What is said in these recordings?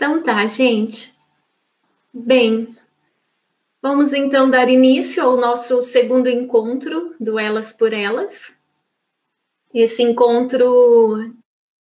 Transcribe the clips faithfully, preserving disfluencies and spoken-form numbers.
Então tá, gente. Bem, vamos então dar início ao nosso segundo encontro do Elas por Elas. Esse encontro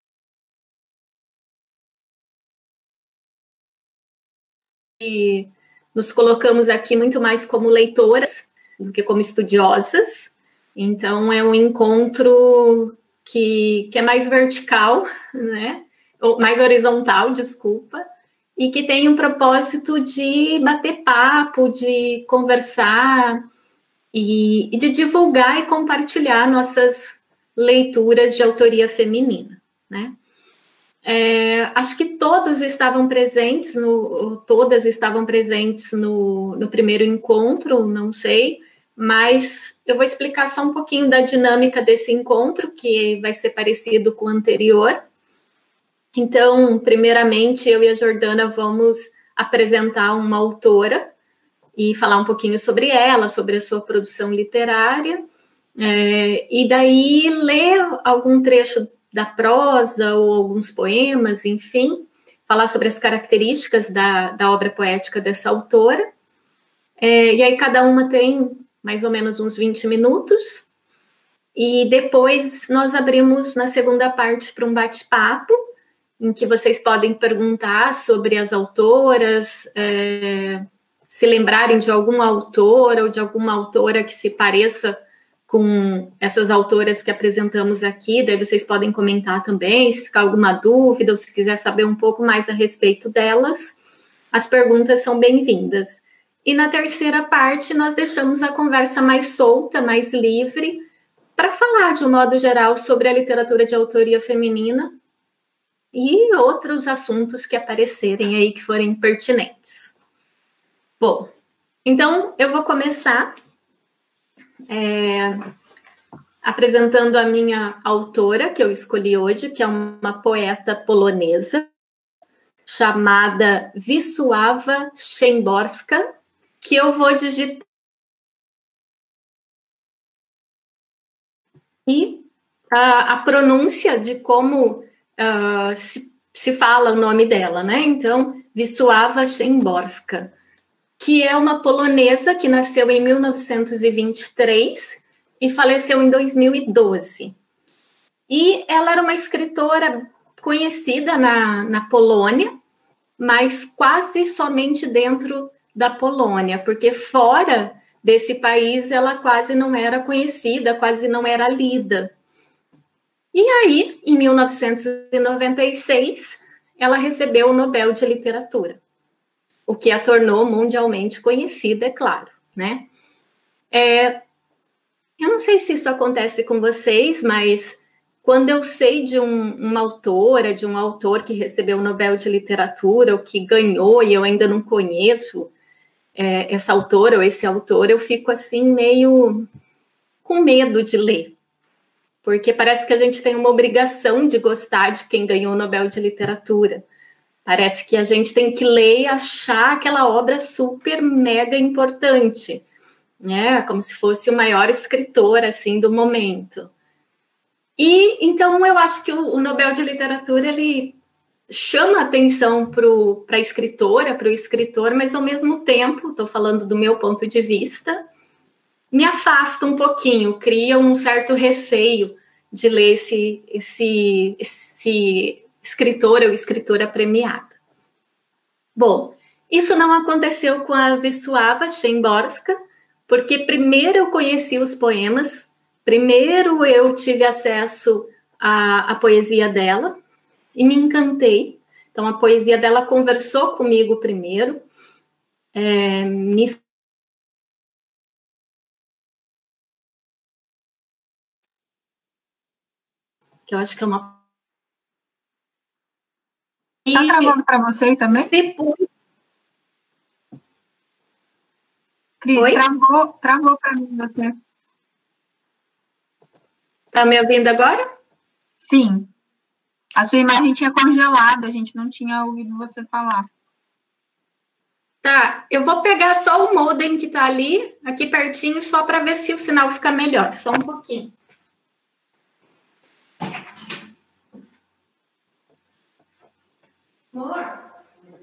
e nos colocamos aqui muito mais como leitoras do que como estudiosas. Então é um encontro que, que é mais vertical, né? Ou mais horizontal, desculpa, e que tem um propósito de bater papo, de conversar e, e de divulgar e compartilhar nossas leituras de autoria feminina, né? É, acho que todos estavam presentes, no, todas estavam presentes no, no primeiro encontro, não sei, mas eu vou explicar só um pouquinho da dinâmica desse encontro, que vai ser parecido com o anterior. Então, primeiramente, eu e a Jordana vamos apresentar uma autora e falar um pouquinho sobre ela, sobre a sua produção literária, é, e daí ler algum trecho da prosa ou alguns poemas, enfim, falar sobre as características da, da obra poética dessa autora. É, e aí cada uma tem mais ou menos uns vinte minutos, e depois nós abrimos na segunda parte para um bate-papo, em que vocês podem perguntar sobre as autoras, é, se lembrarem de algum autor ou de alguma autora que se pareça com essas autoras que apresentamos aqui, daí vocês podem comentar também, se ficar alguma dúvida ou se quiser saber um pouco mais a respeito delas, as perguntas são bem-vindas. E na terceira parte nós deixamos a conversa mais solta, mais livre, para falar de um modo geral sobre a literatura de autoria feminina e outros assuntos que aparecerem aí que forem pertinentes. Bom, então eu vou começar É, apresentando a minha autora, que eu escolhi hoje, que é uma poeta polonesa, chamada Wisława Szymborska, que eu vou digitar. E a, a pronúncia de como uh, se, se fala o nome dela, né? Então, Wisława Szymborska, que é uma polonesa que nasceu em mil novecentos e vinte e três e faleceu em dois mil e doze. E ela era uma escritora conhecida na, na Polônia, mas quase somente dentro da Polônia, porque fora desse país ela quase não era conhecida, quase não era lida. E aí, em mil novecentos e noventa e seis, ela recebeu o Nobel de Literatura, o que a tornou mundialmente conhecida, é claro, né? É, eu não sei se isso acontece com vocês, mas quando eu sei de um, uma autora, de um autor que recebeu o Nobel de Literatura, ou que ganhou, e eu ainda não conheço é, essa autora ou esse autor, eu fico assim meio com medo de ler, porque parece que a gente tem uma obrigação de gostar de quem ganhou o Nobel de Literatura. Parece que a gente tem que ler e achar aquela obra super mega importante, né? Como se fosse o maior escritor assim do momento. E então eu acho que o, o Nobel de Literatura ele chama atenção para a escritora, para o escritor, mas ao mesmo tempo, estou falando do meu ponto de vista, me afasta um pouquinho, cria um certo receio de ler esse, esse, esse escritor ou escritora premiada. Bom, isso não aconteceu com a Wisława Szymborska, porque primeiro eu conheci os poemas, primeiro eu tive acesso à, à poesia dela e me encantei. Então, a poesia dela conversou comigo primeiro, é, me que eu acho que é uma... Está travando para vocês também? Depois... Cris, Oi? travou, travou para mim você. Está me ouvindo agora? Sim. A sua imagem tinha congelado, a gente não tinha ouvido você falar. Tá, eu vou pegar só o modem que está ali, aqui pertinho, só para ver se o sinal fica melhor, só um pouquinho. Amor,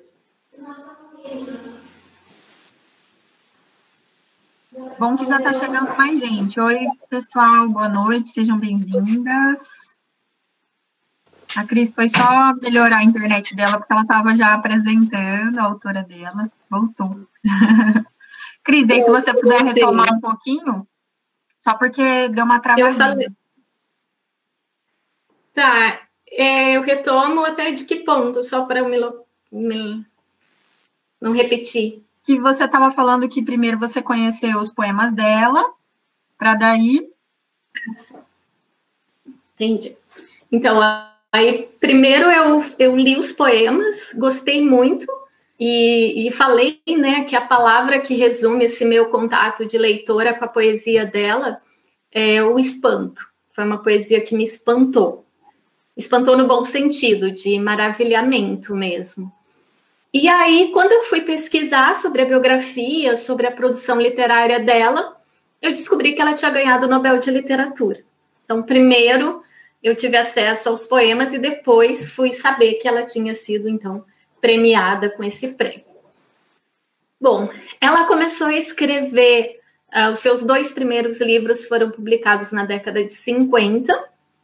Bom que já está chegando mais gente. Oi, pessoal, boa noite, sejam bem-vindas. A Cris foi só melhorar a internet dela, porque ela estava já apresentando a autora dela. Voltou. Cris, daí se você puder retomar um pouquinho, só porque deu uma travadinha. Tá, é, eu retomo até de que ponto, só para me, me não repetir. Que você estava falando que primeiro você conheceu os poemas dela, para daí... Entendi. Então, aí, primeiro eu, eu li os poemas, gostei muito, e, e falei, né, que a palavra que resume esse meu contato de leitora com a poesia dela é o espanto. Foi uma poesia que me espantou. Espantou no bom sentido, de maravilhamento mesmo. E aí, quando eu fui pesquisar sobre a biografia, sobre a produção literária dela, eu descobri que ela tinha ganhado o Nobel de Literatura. Então, primeiro, eu tive acesso aos poemas e depois fui saber que ela tinha sido, então, premiada com esse prêmio. Bom, ela começou a escrever, uh, os seus dois primeiros livros foram publicados na década de cinquenta,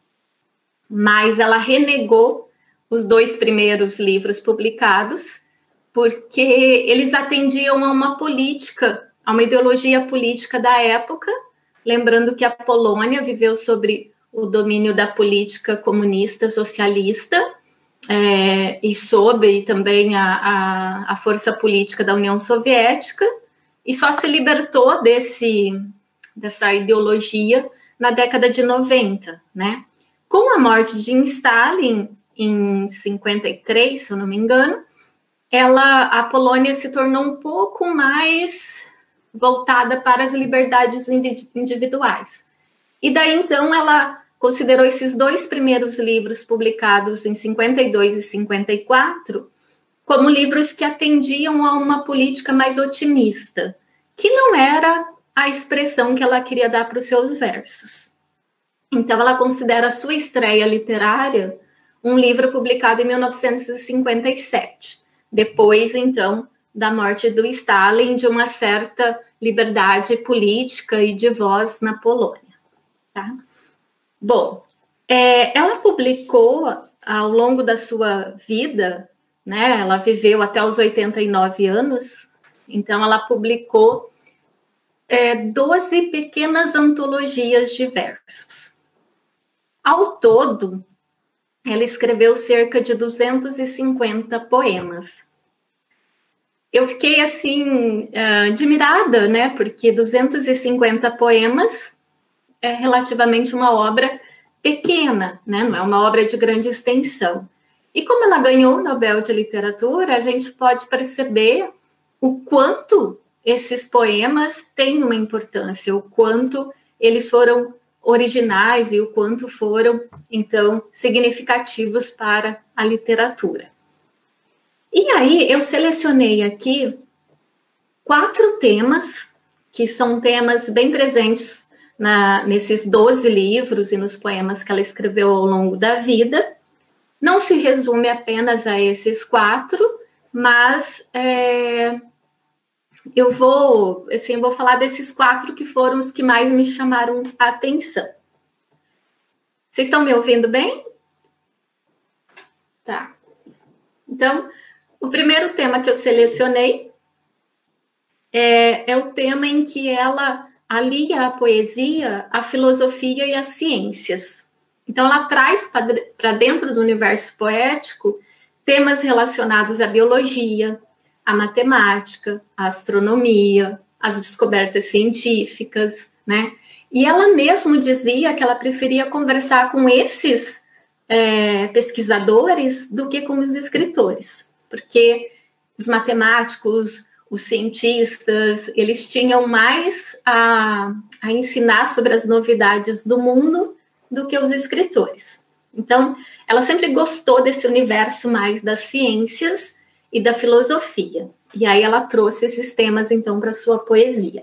mas ela renegou os dois primeiros livros publicados porque eles atendiam a uma política, a uma ideologia política da época, lembrando que a Polônia viveu sobre o domínio da política comunista socialista é, e sob também a, a, a força política da União Soviética, e só se libertou desse, dessa ideologia na década de noventa, né? Com a morte de Stalin, em cinquenta e três, se eu não me engano, ela, a Polônia se tornou um pouco mais voltada para as liberdades individuais. E daí, então, ela considerou esses dois primeiros livros publicados em cinquenta e dois e cinquenta e quatro como livros que atendiam a uma política mais otimista, que não era a expressão que ela queria dar para os seus versos. Então, ela considera a sua estreia literária um livro publicado em mil novecentos e cinquenta e sete, depois, então, da morte do Stalin, de uma certa liberdade política e de voz na Polônia. Tá? Bom, é, ela publicou ao longo da sua vida, né, ela viveu até os oitenta e nove anos, então ela publicou é, doze pequenas antologias de versos. Ao todo, ela escreveu cerca de duzentos e cinquenta poemas. Eu fiquei, assim, admirada, né? Porque duzentos e cinquenta poemas é relativamente uma obra pequena, né? Não é uma obra de grande extensão. E como ela ganhou o Nobel de Literatura, a gente pode perceber o quanto esses poemas têm uma importância, o quanto eles foram originais e o quanto foram, então, significativos para a literatura. E aí, eu selecionei aqui quatro temas, que são temas bem presentes na, nesses doze livros e nos poemas que ela escreveu ao longo da vida. Não se resume apenas a esses quatro, mas é, eu vou, assim, eu vou falar desses quatro que foram os que mais me chamaram a atenção. Vocês estão me ouvindo bem? Tá. Então, o primeiro tema que eu selecionei é, é o tema em que ela alia a poesia, a filosofia e as ciências. Então, ela traz para dentro do universo poético temas relacionados à biologia, à matemática, à astronomia, às descobertas científicas, né? E ela mesmo dizia que ela preferia conversar com esses é, pesquisadores do que com os escritores, porque os matemáticos, os cientistas, eles tinham mais a, a ensinar sobre as novidades do mundo do que os escritores. Então, ela sempre gostou desse universo mais das ciências e da filosofia. E aí ela trouxe esses temas, então, para a sua poesia.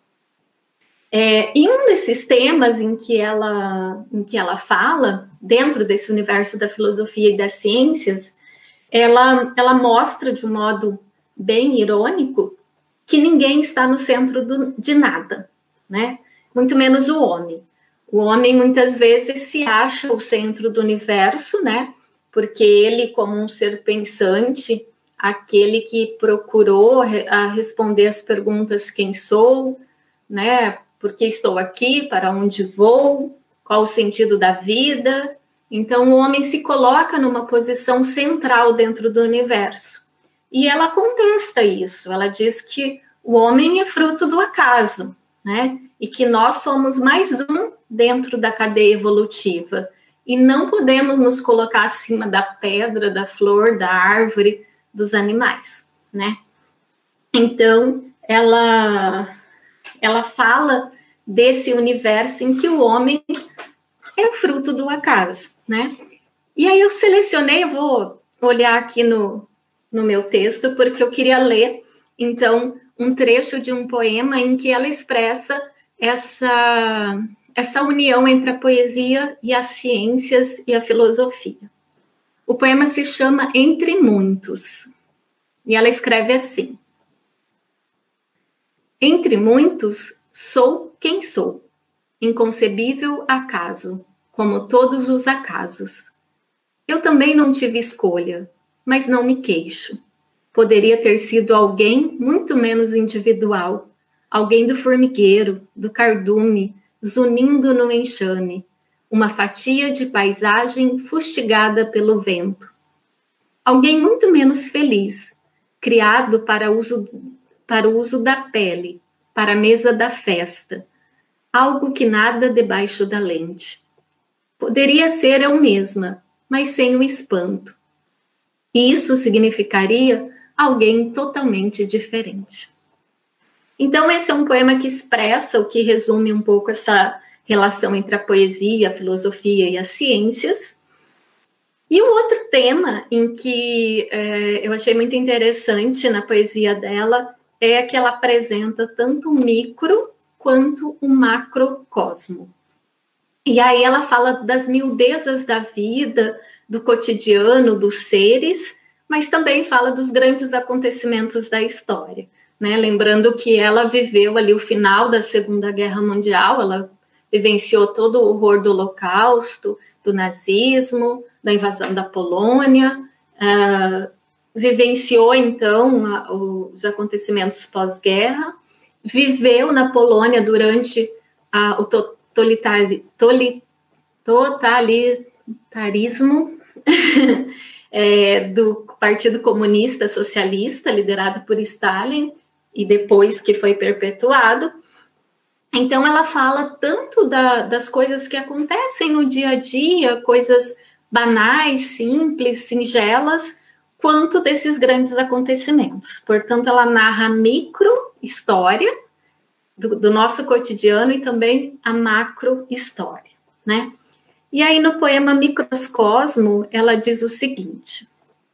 É, e um desses temas em que, ela, em que ela fala, dentro desse universo da filosofia e das ciências, ela, ela mostra de um modo bem irônico que ninguém está no centro do, de nada. né? Muito menos o homem. O homem muitas vezes se acha o centro do universo, né? Porque ele, como um ser pensante, aquele que procurou a responder as perguntas: quem sou, né? Por que estou aqui? Para onde vou? Qual o sentido da vida? Então, o homem se coloca numa posição central dentro do universo. E ela contesta isso. Ela diz que o homem é fruto do acaso, né? E que nós somos mais um dentro da cadeia evolutiva. E não podemos nos colocar acima da pedra, da flor, da árvore, dos animais, né? Então, ela, ela fala desse universo em que o homem é fruto do acaso, né? E aí eu selecionei, eu vou olhar aqui no, no meu texto, porque eu queria ler, então, um trecho de um poema em que ela expressa essa, essa união entre a poesia e as ciências e a filosofia. O poema se chama Entre Muitos, e ela escreve assim: entre muitos, sou quem sou, inconcebível acaso, como todos os acasos. Eu também não tive escolha, mas não me queixo. Poderia ter sido alguém muito menos individual, alguém do formigueiro, do cardume, zunindo no enxame, uma fatia de paisagem fustigada pelo vento. Alguém muito menos feliz, criado para uso, para o uso da pele, para a mesa da festa, algo que nada debaixo da lente. Poderia ser eu mesma, mas sem o espanto. E isso significaria alguém totalmente diferente. Então, esse é um poema que expressa, o que resume um pouco essa relação entre a poesia, a filosofia e as ciências. E o outro tema em que é, eu achei muito interessante na poesia dela é que ela apresenta tanto o micro quanto o macrocosmo. E aí ela fala das miudezas da vida, do cotidiano, dos seres, mas também fala dos grandes acontecimentos da história, né? Lembrando que ela viveu ali o final da Segunda Guerra Mundial, ela vivenciou todo o horror do Holocausto, do nazismo, da invasão da Polônia, uh, vivenciou, então, a, os acontecimentos pós-guerra, viveu na Polônia durante a, o to, totalitari, toli, totalitarismo é, do Partido Comunista Socialista, liderado por Stalin, e depois que foi perpetuado. Então, ela fala tanto da, das coisas que acontecem no dia a dia, coisas banais, simples, singelas, quanto desses grandes acontecimentos. Portanto, ela narra a micro-história do, do nosso cotidiano e também a macro-história, né? E aí, no poema Microcosmo, ela diz o seguinte: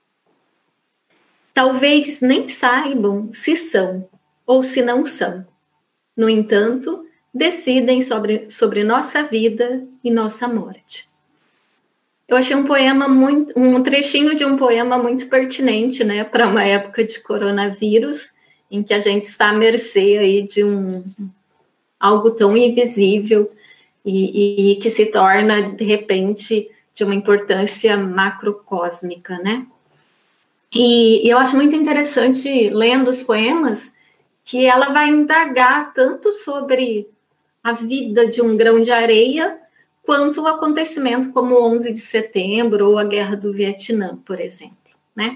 talvez nem saibam se são ou se não são. No entanto, decidem sobre, sobre nossa vida e nossa morte. Eu achei um poema muito, um trechinho de um poema muito pertinente, né, para uma época de coronavírus, em que a gente está à mercê aí de um algo tão invisível e, e que se torna, de repente, de uma importância macrocósmica, né? E, e eu acho muito interessante, lendo os poemas, que ela vai indagar tanto sobre a vida de um grão de areia, quanto o acontecimento como o onze de setembro ou a Guerra do Vietnã, por exemplo, né?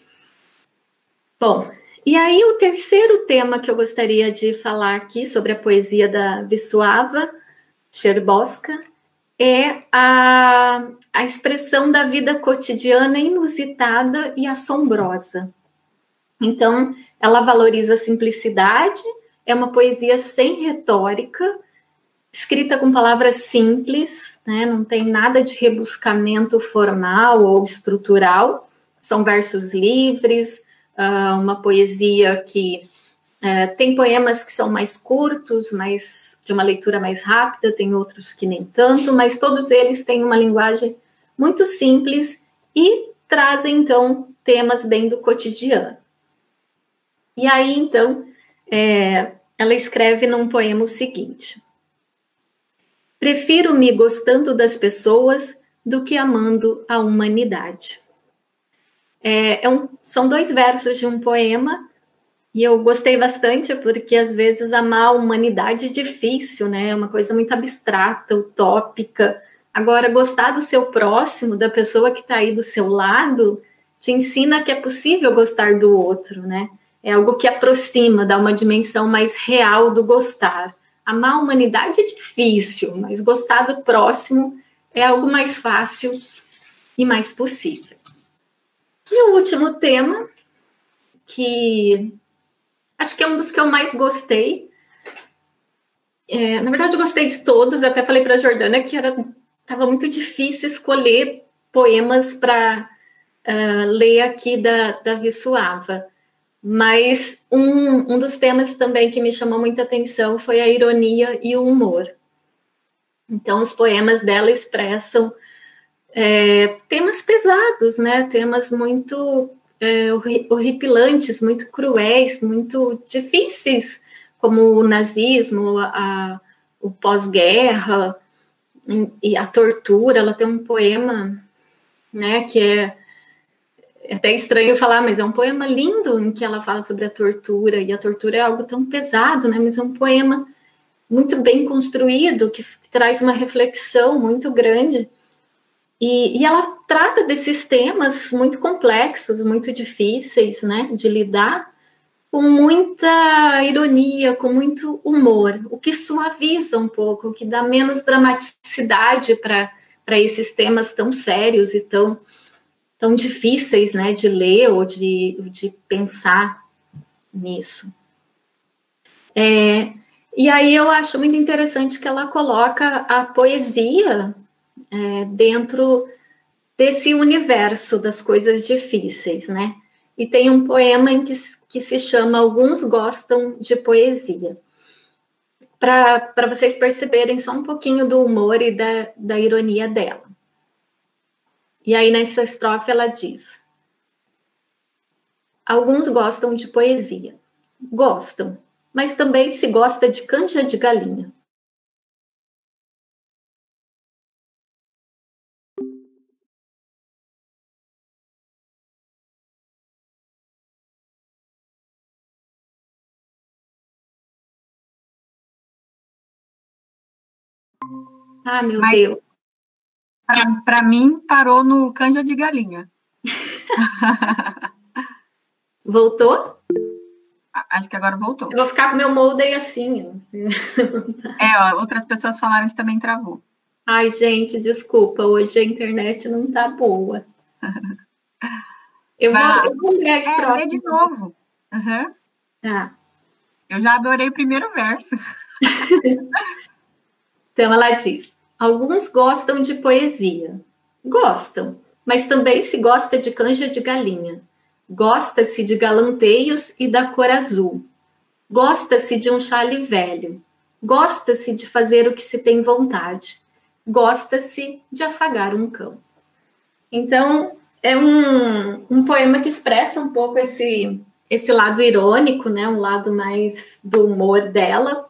Bom, e aí o terceiro tema que eu gostaria de falar aqui sobre a poesia da Wisława Szydłowska é a, a expressão da vida cotidiana inusitada e assombrosa. Então, ela valoriza a simplicidade, é uma poesia sem retórica, escrita com palavras simples, né? Não tem nada de rebuscamento formal ou estrutural, são versos livres, uh, uma poesia que uh, tem poemas que são mais curtos, mais, de uma leitura mais rápida, tem outros que nem tanto, mas todos eles têm uma linguagem muito simples e trazem, então, temas bem do cotidiano. E aí, então, é, ela escreve num poema o seguinte: prefiro-me gostando das pessoas do que amando a humanidade. É, é um, são dois versos de um poema, e eu gostei bastante, porque às vezes amar a humanidade é difícil, né? É uma coisa muito abstrata, utópica. Agora, gostar do seu próximo, da pessoa que está aí do seu lado, te ensina que é possível gostar do outro, né? É algo que aproxima, dá uma dimensão mais real do gostar. Amar a humanidade é difícil, mas gostar do próximo é algo mais fácil e mais possível. E o último tema, que acho que é um dos que eu mais gostei. É, na verdade, eu gostei de todos. Até falei para a Jordana que estava muito difícil escolher poemas para uh, ler aqui da, da Wisława. Mas um, um dos temas também que me chamou muita atenção foi a ironia e o humor. Então, os poemas dela expressam é, temas pesados, né? Temas muito é, horripilantes, muito cruéis, muito difíceis, como o nazismo, a, o pós-guerra e a tortura. Ela tem um poema, né, que é, é até estranho falar, mas é um poema lindo em que ela fala sobre a tortura, e a tortura é algo tão pesado, né, mas é um poema muito bem construído, que traz uma reflexão muito grande. E, e ela trata desses temas muito complexos, muito difíceis, né, de lidar, com muita ironia, com muito humor, o que suaviza um pouco, o que dá menos dramaticidade para esses temas tão sérios e tão, tão difíceis, né, de ler ou de, de pensar nisso. É, e aí eu acho muito interessante que ela coloca a poesia é, dentro desse universo das coisas difíceis, né? E tem um poema em que, que se chama Alguns Gostam de Poesia. Para vocês perceberem só um pouquinho do humor e da, da ironia dela. E aí, nessa estrofe, ela diz: alguns gostam de poesia. Gostam, mas também se gosta de canja de galinha. Ah, meu Mas, Deus. Para mim, parou no canja de galinha. Voltou? Acho que agora voltou. Eu vou ficar com meu molde assim. É, ó, outras pessoas falaram que também travou. Ai, gente, desculpa. Hoje a internet não tá boa. Eu vou, eu vou ler a estrofe. É, lê de novo. Uhum. Tá. Eu já adorei o primeiro verso. Então, ela diz: alguns gostam de poesia. Gostam, mas também se gosta de canja de galinha. Gosta-se de galanteios e da cor azul. Gosta-se de um chale velho. Gosta-se de fazer o que se tem vontade. Gosta-se de afagar um cão. Então, é um, um poema que expressa um pouco esse, esse lado irônico, né? Um lado mais do humor dela.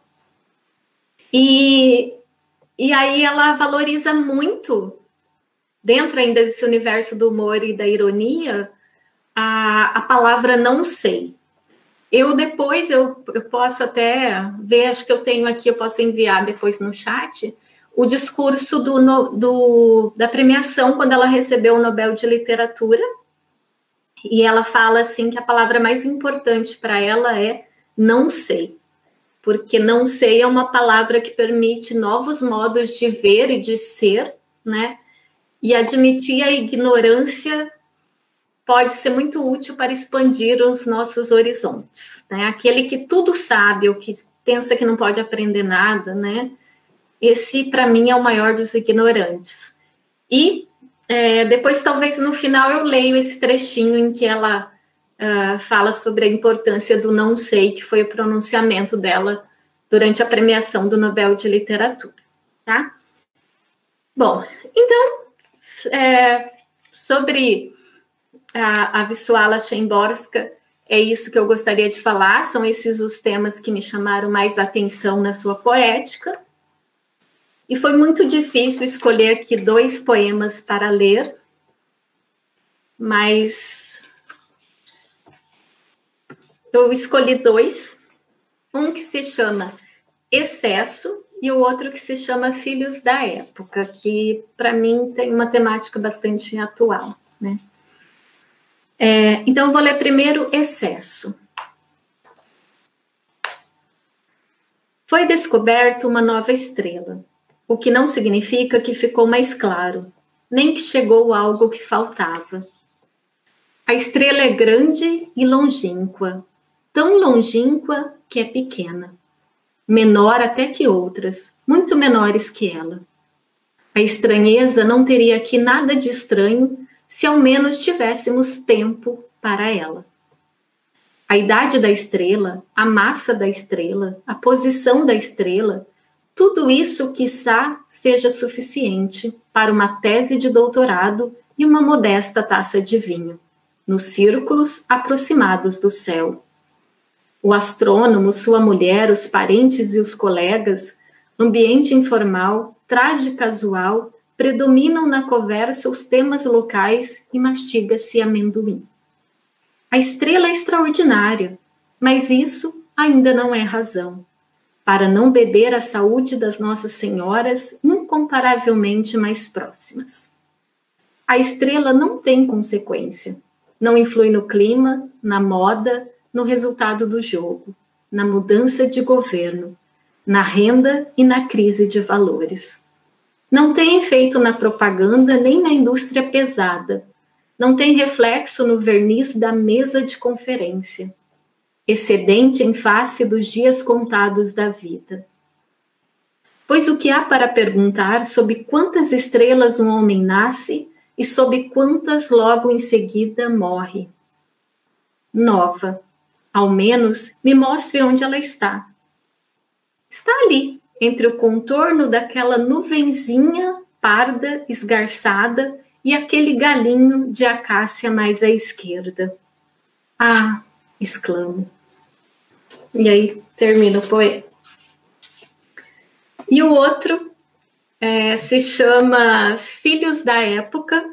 E, e aí ela valoriza muito, dentro ainda desse universo do humor e da ironia, a, a palavra não sei. Eu depois, eu, eu posso até ver, acho que eu tenho aqui, eu posso enviar depois no chat, o discurso do, no, do, da premiação, quando ela recebeu o Nobel de Literatura, e ela fala assim que a palavra mais importante para ela é não sei, porque não sei é uma palavra que permite novos modos de ver e de ser, né? E admitir a ignorância pode ser muito útil para expandir os nossos horizontes, né? Aquele que tudo sabe, ou que pensa que não pode aprender nada, né? Esse, para mim, é o maior dos ignorantes. E é, depois, talvez, no final, eu leio esse trechinho em que ela uh, fala sobre a importância do não sei, que foi o pronunciamento dela durante a premiação do Nobel de Literatura, tá? Bom, então, é, sobre a, a Wisława Szymborska, é isso que eu gostaria de falar, são esses os temas que me chamaram mais atenção na sua poética. E foi muito difícil escolher aqui dois poemas para ler, mas eu escolhi dois, um que se chama Excesso e o outro que se chama Filhos da Época, que para mim tem uma temática bastante atual, né? É, então, eu vou ler primeiro Excesso. Foi descoberta uma nova estrela, o que não significa que ficou mais claro, nem que chegou algo que faltava. A estrela é grande e longínqua, tão longínqua que é pequena, menor até que outras, muito menores que ela. A estranheza não teria aqui nada de estranho se ao menos tivéssemos tempo para ela. A idade da estrela, a massa da estrela, a posição da estrela, tudo isso, quiçá, seja suficiente para uma tese de doutorado e uma modesta taça de vinho, nos círculos aproximados do céu. O astrônomo, sua mulher, os parentes e os colegas, ambiente informal, traje casual, predominam na conversa os temas locais e mastiga-se amendoim. A estrela é extraordinária, mas isso ainda não é razão para não beber a saúde das Nossas Senhoras incomparavelmente mais próximas. A estrela não tem consequência, não influi no clima, na moda, no resultado do jogo, na mudança de governo, na renda e na crise de valores. Não tem efeito na propaganda nem na indústria pesada. Não tem reflexo no verniz da mesa de conferência. Excedente em face dos dias contados da vida. Pois o que há para perguntar sobre quantas estrelas um homem nasce e sobre quantas logo em seguida morre? Nova. Ao menos me mostre onde ela está. Está ali, entre o contorno daquela nuvenzinha parda, esgarçada, e aquele galinho de acácia mais à esquerda. Ah, exclamo. E aí termina o poema. E o outro é, se chama Filhos da Época.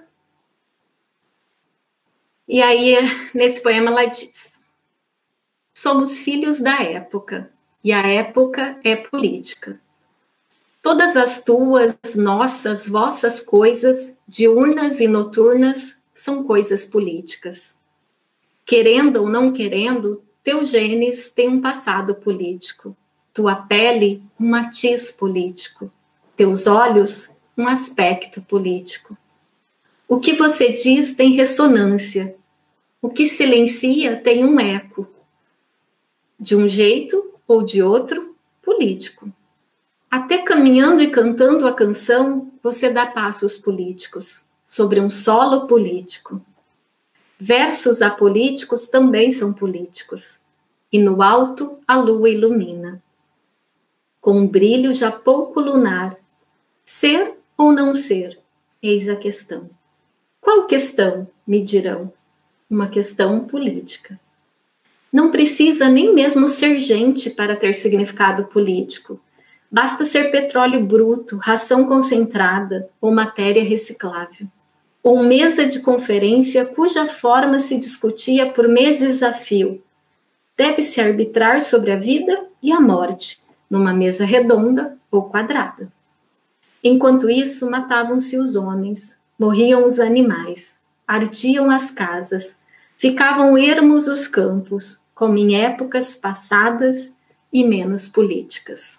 E aí, nesse poema, ela diz: somos filhos da época, e a época é política. Todas as tuas, nossas, vossas coisas, diurnas e noturnas, são coisas políticas. Querendo ou não querendo, teu genes tem um passado político, tua pele, um matiz político, teus olhos, um aspecto político. O que você diz tem ressonância, o que silencia tem um eco, de um jeito ou de outro, político. Até caminhando e cantando a canção, você dá passos políticos, sobre um solo político. Versos apolíticos também são políticos, e no alto a lua ilumina. Com um brilho já pouco lunar, ser ou não ser, eis a questão. Qual questão, me dirão? Uma questão política. Não precisa nem mesmo ser gente para ter significado político. Basta ser petróleo bruto, ração concentrada ou matéria reciclável. Ou mesa de conferência cuja forma se discutia por meses a fio. Deve-se arbitrar sobre a vida e a morte, numa mesa redonda ou quadrada. Enquanto isso, matavam-se os homens, morriam os animais, ardiam as casas, ficavam ermos os campos, como em épocas passadas e menos políticas.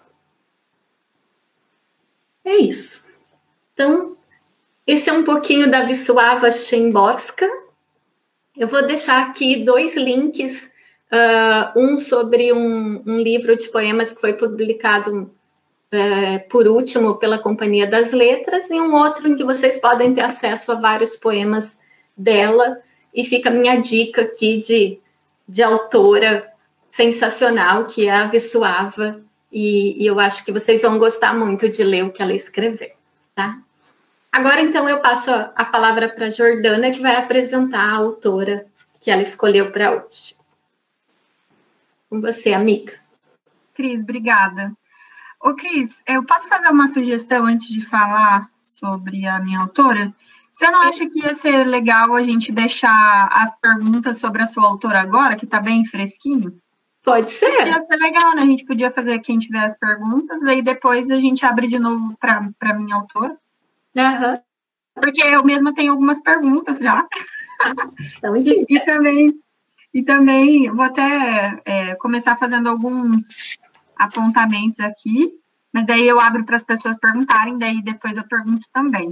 É isso. Então, esse é um pouquinho da Wisława Szymborska. Eu vou deixar aqui dois links, uh, um sobre um, um livro de poemas que foi publicado uh, por último pela Companhia das Letras, e um outro em que vocês podem ter acesso a vários poemas dela, e fica a minha dica aqui de, de autora sensacional, que é a Wisława, e, e eu acho que vocês vão gostar muito de ler o que ela escreveu, tá? Agora, então, eu passo a, a palavra para a Jordana, que vai apresentar a autora que ela escolheu para hoje. Com você, amiga. Cris, obrigada. Ô, Cris, eu posso fazer uma sugestão antes de falar sobre a minha autora? Você não acha que ia ser legal a gente deixar as perguntas sobre a sua autora agora, que está bem fresquinho? Pode ser. Acho que ia ser legal, né? A gente podia fazer quem tiver as perguntas, daí depois a gente abre de novo para a minha autora. Uhum. Porque eu mesma tenho algumas perguntas já. Então, e, e também, e também vou até é, começar fazendo alguns apontamentos aqui, mas daí eu abro para as pessoas perguntarem, daí depois eu pergunto também.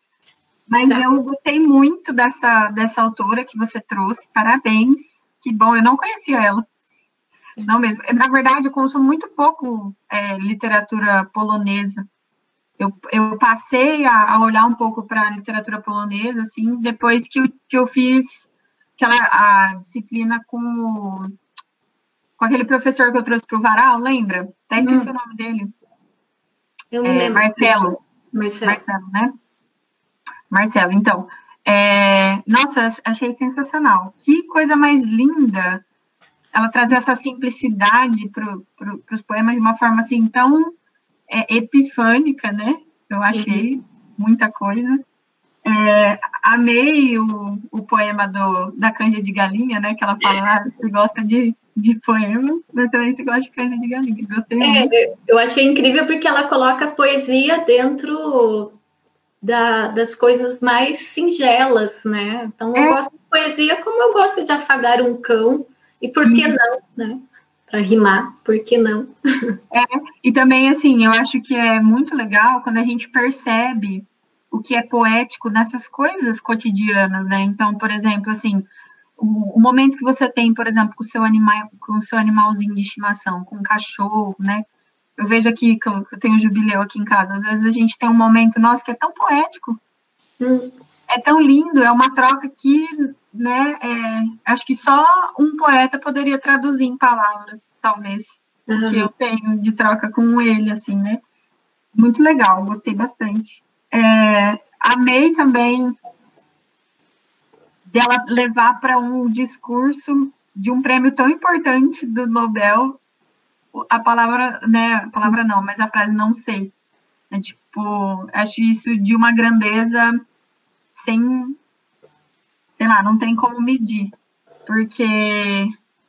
Mas tá. Eu gostei muito dessa, dessa autora que você trouxe, parabéns, que bom, eu não conhecia ela, não mesmo. Na verdade, eu consumo muito pouco é, literatura polonesa. Eu, eu passei a, a olhar um pouco para a literatura polonesa, assim, depois que eu, que eu fiz aquela a disciplina com, com aquele professor que eu trouxe para o Varal, lembra? Até esqueci hum. o nome dele. Eu me é, lembro. Marcelo. Marcelo. Marcelo, né? Marcelo, então. É, nossa, achei sensacional. Que coisa mais linda ela trazer essa simplicidade para pro, os poemas de uma forma assim tão é, epifânica, né? Eu achei uhum. muita coisa. É, amei o, o poema do, da Canja de Galinha, né? Que ela fala, ah, você gosta de, de poemas, mas também você gosta de Canja de Galinha. Gostei é, muito. Eu achei incrível porque ela coloca a poesia dentro da, das coisas mais singelas, né? Então, eu é. gosto de poesia como eu gosto de afagar um cão, e por que Isso. não, né? Para rimar, por que não? É, e também, assim, eu acho que é muito legal quando a gente percebe o que é poético nessas coisas cotidianas, né? Então, por exemplo, assim, o, o momento que você tem, por exemplo, com o seu animal, com o seu animalzinho de estimação, com o cachorro, né? Eu vejo aqui que eu, que eu tenho um jubileu aqui em casa, às vezes a gente tem um momento, nossa, que é tão poético, hum. é tão lindo, é uma troca que, né, é, acho que só um poeta poderia traduzir em palavras, talvez, uhum. o que eu tenho de troca com ele, assim, né? Muito legal, gostei bastante. É, amei também dela levar para um discurso de um prêmio tão importante do Nobel, a palavra, né, a palavra não, mas a frase não sei. É tipo, acho isso de uma grandeza sem, sei lá, não tem como medir, porque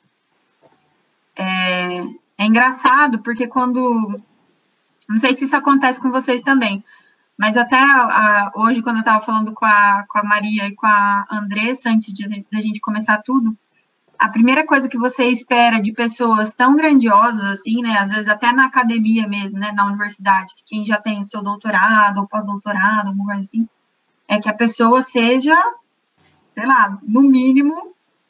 é, é engraçado, porque quando, não sei se isso acontece com vocês também, mas até a, hoje, quando eu estava falando com a, com a Maria e com a Andressa, antes de, de a gente começar tudo, a primeira coisa que você espera de pessoas tão grandiosas, assim, né, às vezes até na academia mesmo, né, na universidade, que quem já tem o seu doutorado ou pós-doutorado, alguma coisa assim, é que a pessoa seja, sei lá, no mínimo,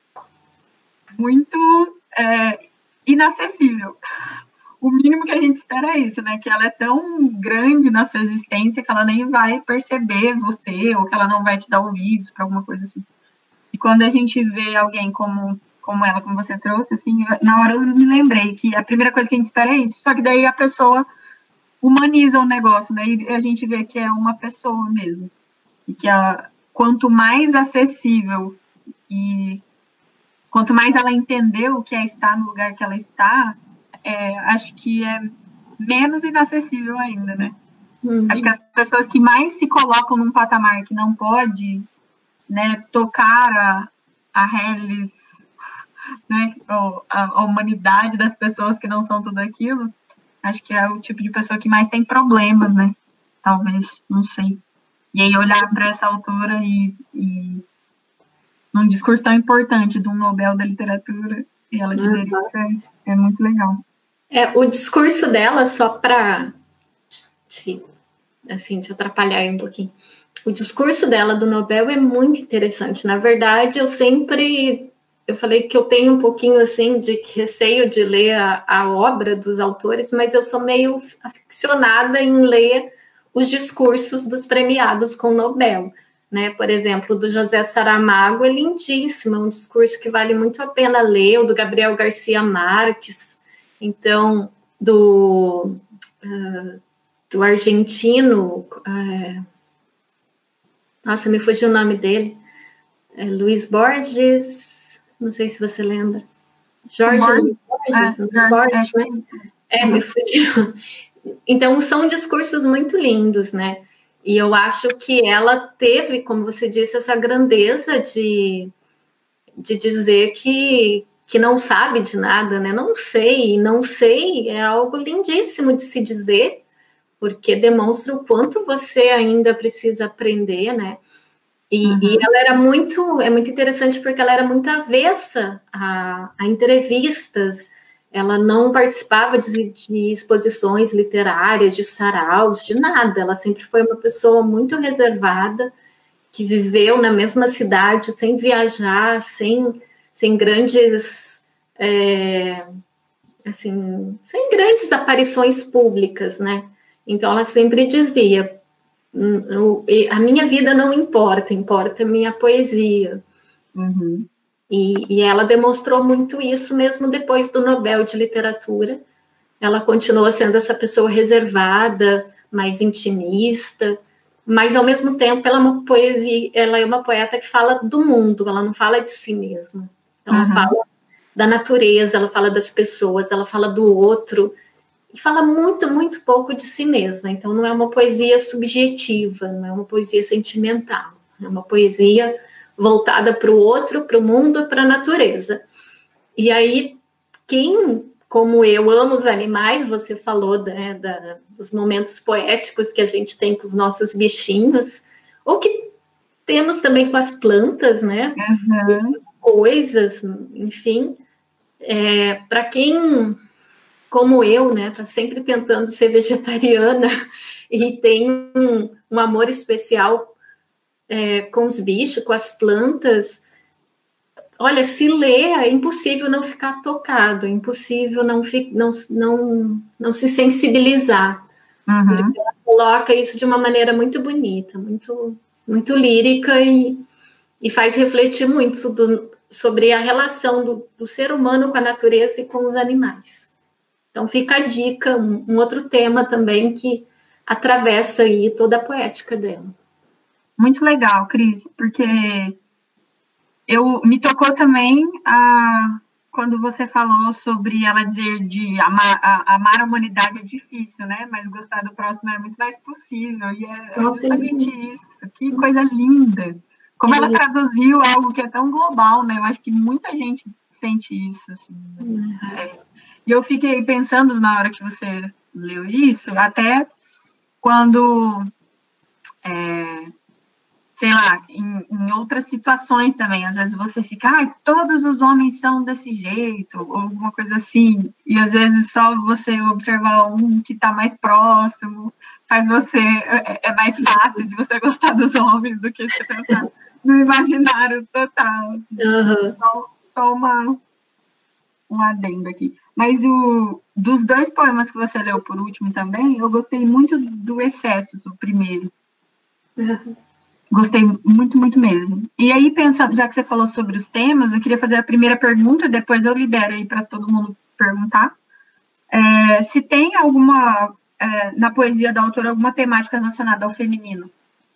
muito é, inacessível. O mínimo que a gente espera é isso, né, que ela é tão grande na sua existência que ela nem vai perceber você, ou que ela não vai te dar ouvidos para alguma coisa assim. E quando a gente vê alguém como... como ela, como você trouxe, assim, na hora eu me lembrei que a primeira coisa que a gente espera é isso, só que daí a pessoa humaniza o negócio, né, e a gente vê que é uma pessoa mesmo, e que ela, quanto mais acessível e quanto mais ela entendeu o que é estar no lugar que ela está, é, acho que é menos inacessível ainda, né. Uhum. Acho que as pessoas que mais se colocam num patamar que não pode, né, tocar a, a reles, né, a, a humanidade das pessoas que não são tudo aquilo, acho que é o tipo de pessoa que mais tem problemas, né, talvez, não sei. E aí olhar para essa autora e, e num discurso tão importante de um Nobel da Literatura, e ela dizer uhum. isso é, é muito legal. É, o discurso dela, só para te, assim, te atrapalhar aí um pouquinho, o discurso dela do Nobel é muito interessante. Na verdade, eu sempre... Eu falei que eu tenho um pouquinho, assim, de receio de ler a, a obra dos autores, mas eu sou meio aficionada em ler os discursos dos premiados com Nobel, né? Por exemplo, do José Saramago é lindíssimo, é um discurso que vale muito a pena ler, o do Gabriel Garcia Marques, então, do, uh, do argentino... Uh, nossa, me fugiu o nome dele, é Luiz Borges... Não sei se você lembra. Jorge Luiz É, já, Borges, é, né? É, me fugiu. Então, são discursos muito lindos, né? E eu acho que ela teve, como você disse, essa grandeza de, de dizer que, que não sabe de nada, né? Não sei, não sei é algo lindíssimo de se dizer, porque demonstra o quanto você ainda precisa aprender, né? E, uhum. e ela era muito, é muito interessante porque ela era muito avessa a, a entrevistas, ela não participava de, de exposições literárias, de saraus, de nada, ela sempre foi uma pessoa muito reservada, que viveu na mesma cidade, sem viajar, sem, sem grandes, é, assim, sem grandes aparições públicas, né? Então ela sempre dizia, a minha vida não importa, importa a minha poesia. Uhum. E, e ela demonstrou muito isso mesmo depois do Nobel de Literatura. Ela continua sendo essa pessoa reservada, mais intimista, mas ao mesmo tempo ela é uma poesia, ela é uma poeta que fala do mundo, ela não fala de si mesma. Então, uhum. Ela fala da natureza, ela fala das pessoas, ela fala do outro, e fala muito, muito pouco de si mesma. Então, não é uma poesia subjetiva, não é uma poesia sentimental. É uma poesia voltada para o outro, para o mundo, para a natureza. E aí, quem, como eu, ama os animais, você falou, né, da, dos momentos poéticos que a gente tem com os nossos bichinhos, ou que temos também com as plantas, né? Uhum. As coisas, enfim. É, para quem... como eu, né, tá sempre tentando ser vegetariana e tem um, um amor especial é, com os bichos, com as plantas. Olha, se lê, é impossível não ficar tocado, é impossível não, não, não, não se sensibilizar. Uhum. Porque ela coloca isso de uma maneira muito bonita, muito, muito lírica e, e faz refletir muito do, sobre a relação do, do ser humano com a natureza e com os animais. Então, fica a dica, um, um outro tema também que atravessa aí toda a poética dela. Muito legal, Cris, porque eu me tocou também a, quando você falou sobre ela dizer de amar a, amar a humanidade é difícil, né? Mas gostar do próximo é muito mais possível. E é, é justamente isso. Que coisa linda. Como ela traduziu algo que é tão global, né? Eu acho que muita gente sente isso, assim. Uhum. É. E eu fiquei pensando na hora que você leu isso, até quando, é, sei lá, em, em outras situações também, às vezes você fica, ah, todos os homens são desse jeito, ou alguma coisa assim, e às vezes só você observar um que está mais próximo, faz você, é, é mais fácil de você gostar dos homens do que você pensar no imaginário total. Assim. Uhum. Só, só uma, um adendo aqui. Mas o, dos dois poemas que você leu por último também, eu gostei muito do Excessos, o primeiro. Uhum. Gostei muito, muito mesmo. E aí, pensando, já que você falou sobre os temas, eu queria fazer a primeira pergunta, depois eu libero aí para todo mundo perguntar. É, se tem alguma, é, na poesia da autora, alguma temática relacionada ao feminino?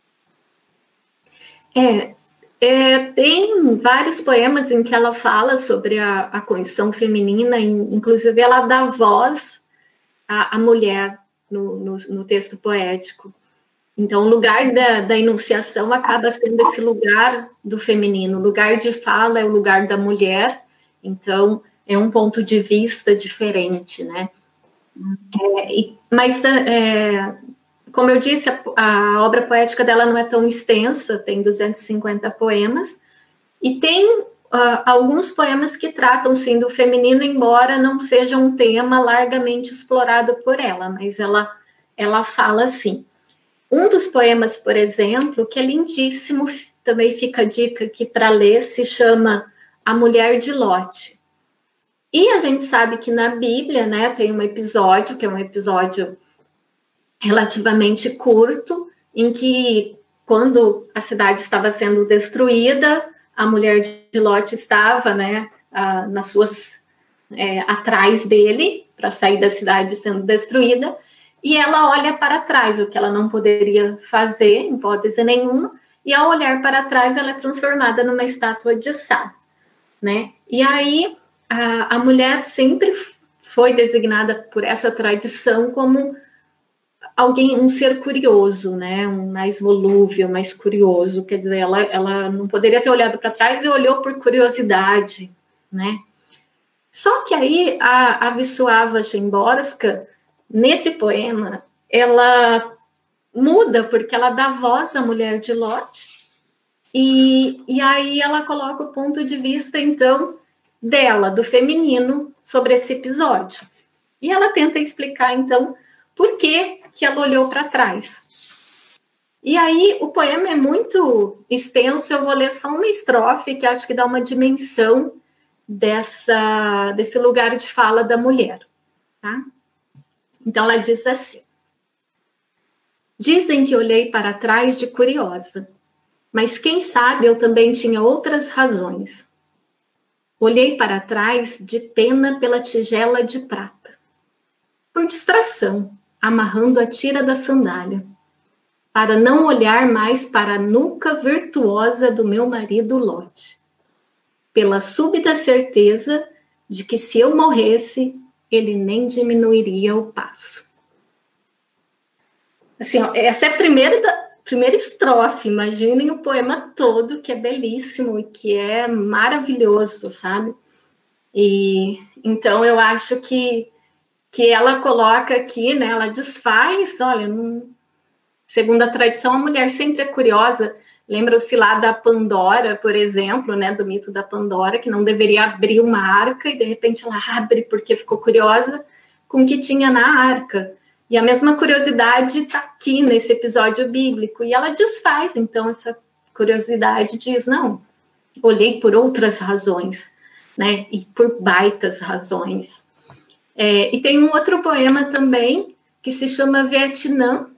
É, É, tem vários poemas em que ela fala sobre a, a condição feminina, inclusive ela dá voz à, à mulher no, no, no texto poético. Então, o lugar da, da enunciação acaba sendo esse lugar do feminino, o lugar de fala é o lugar da mulher, então é um ponto de vista diferente, né? É, e, mas é, como eu disse, a, a obra poética dela não é tão extensa, tem duzentos e cinquenta poemas, e tem uh, alguns poemas que tratam, sim, do feminino, embora não seja um tema largamente explorado por ela, mas ela, ela fala assim. Um dos poemas, por exemplo, que é lindíssimo, também fica a dica aqui para ler, se chama A Mulher de Lote. E a gente sabe que na Bíblia, né, tem um episódio, que é um episódio relativamente curto, em que, quando a cidade estava sendo destruída, a mulher de Lote estava, né, ah, nas suas, é, atrás dele, para sair da cidade sendo destruída, e ela olha para trás, o que ela não poderia fazer, em hipótese nenhuma, e ao olhar para trás, ela é transformada numa estátua de sal, né? E aí, a, a mulher sempre foi designada por essa tradição como alguém, um ser curioso, né? Um mais volúvel, mais curioso. Quer dizer, ela, ela não poderia ter olhado para trás e olhou por curiosidade, né? Só que aí a, a Wisława Szymborska, nesse poema, ela muda, porque ela dá voz à mulher de Lot, e, e aí ela coloca o ponto de vista, então, dela, do feminino, sobre esse episódio. E ela tenta explicar, então, por que, que ela olhou para trás. E aí o poema é muito extenso, eu vou ler só uma estrofe, que acho que dá uma dimensão dessa, desse lugar de fala da mulher. Tá? Então ela diz assim: dizem que olhei para trás de curiosa, mas quem sabe eu também tinha outras razões. Olhei para trás de pena pela tigela de prata, por distração, amarrando a tira da sandália, para não olhar mais para a nuca virtuosa do meu marido Lot, pela súbita certeza de que se eu morresse, ele nem diminuiria o passo. Assim, ó, essa é a primeira, da, primeira estrofe, imaginem o poema todo, que é belíssimo e que é maravilhoso, sabe? E então eu acho que que ela coloca aqui, né, ela desfaz, olha, não, segundo a tradição, a mulher sempre é curiosa. Lembra-se lá da Pandora, por exemplo, né, do mito da Pandora, que não deveria abrir uma arca, e de repente ela abre porque ficou curiosa com o que tinha na arca. E a mesma curiosidade está aqui nesse episódio bíblico, e ela desfaz, então, essa curiosidade, diz, não, olhei por outras razões, né, e por baitas razões. É, e tem um outro poema também, que se chama Vietnã,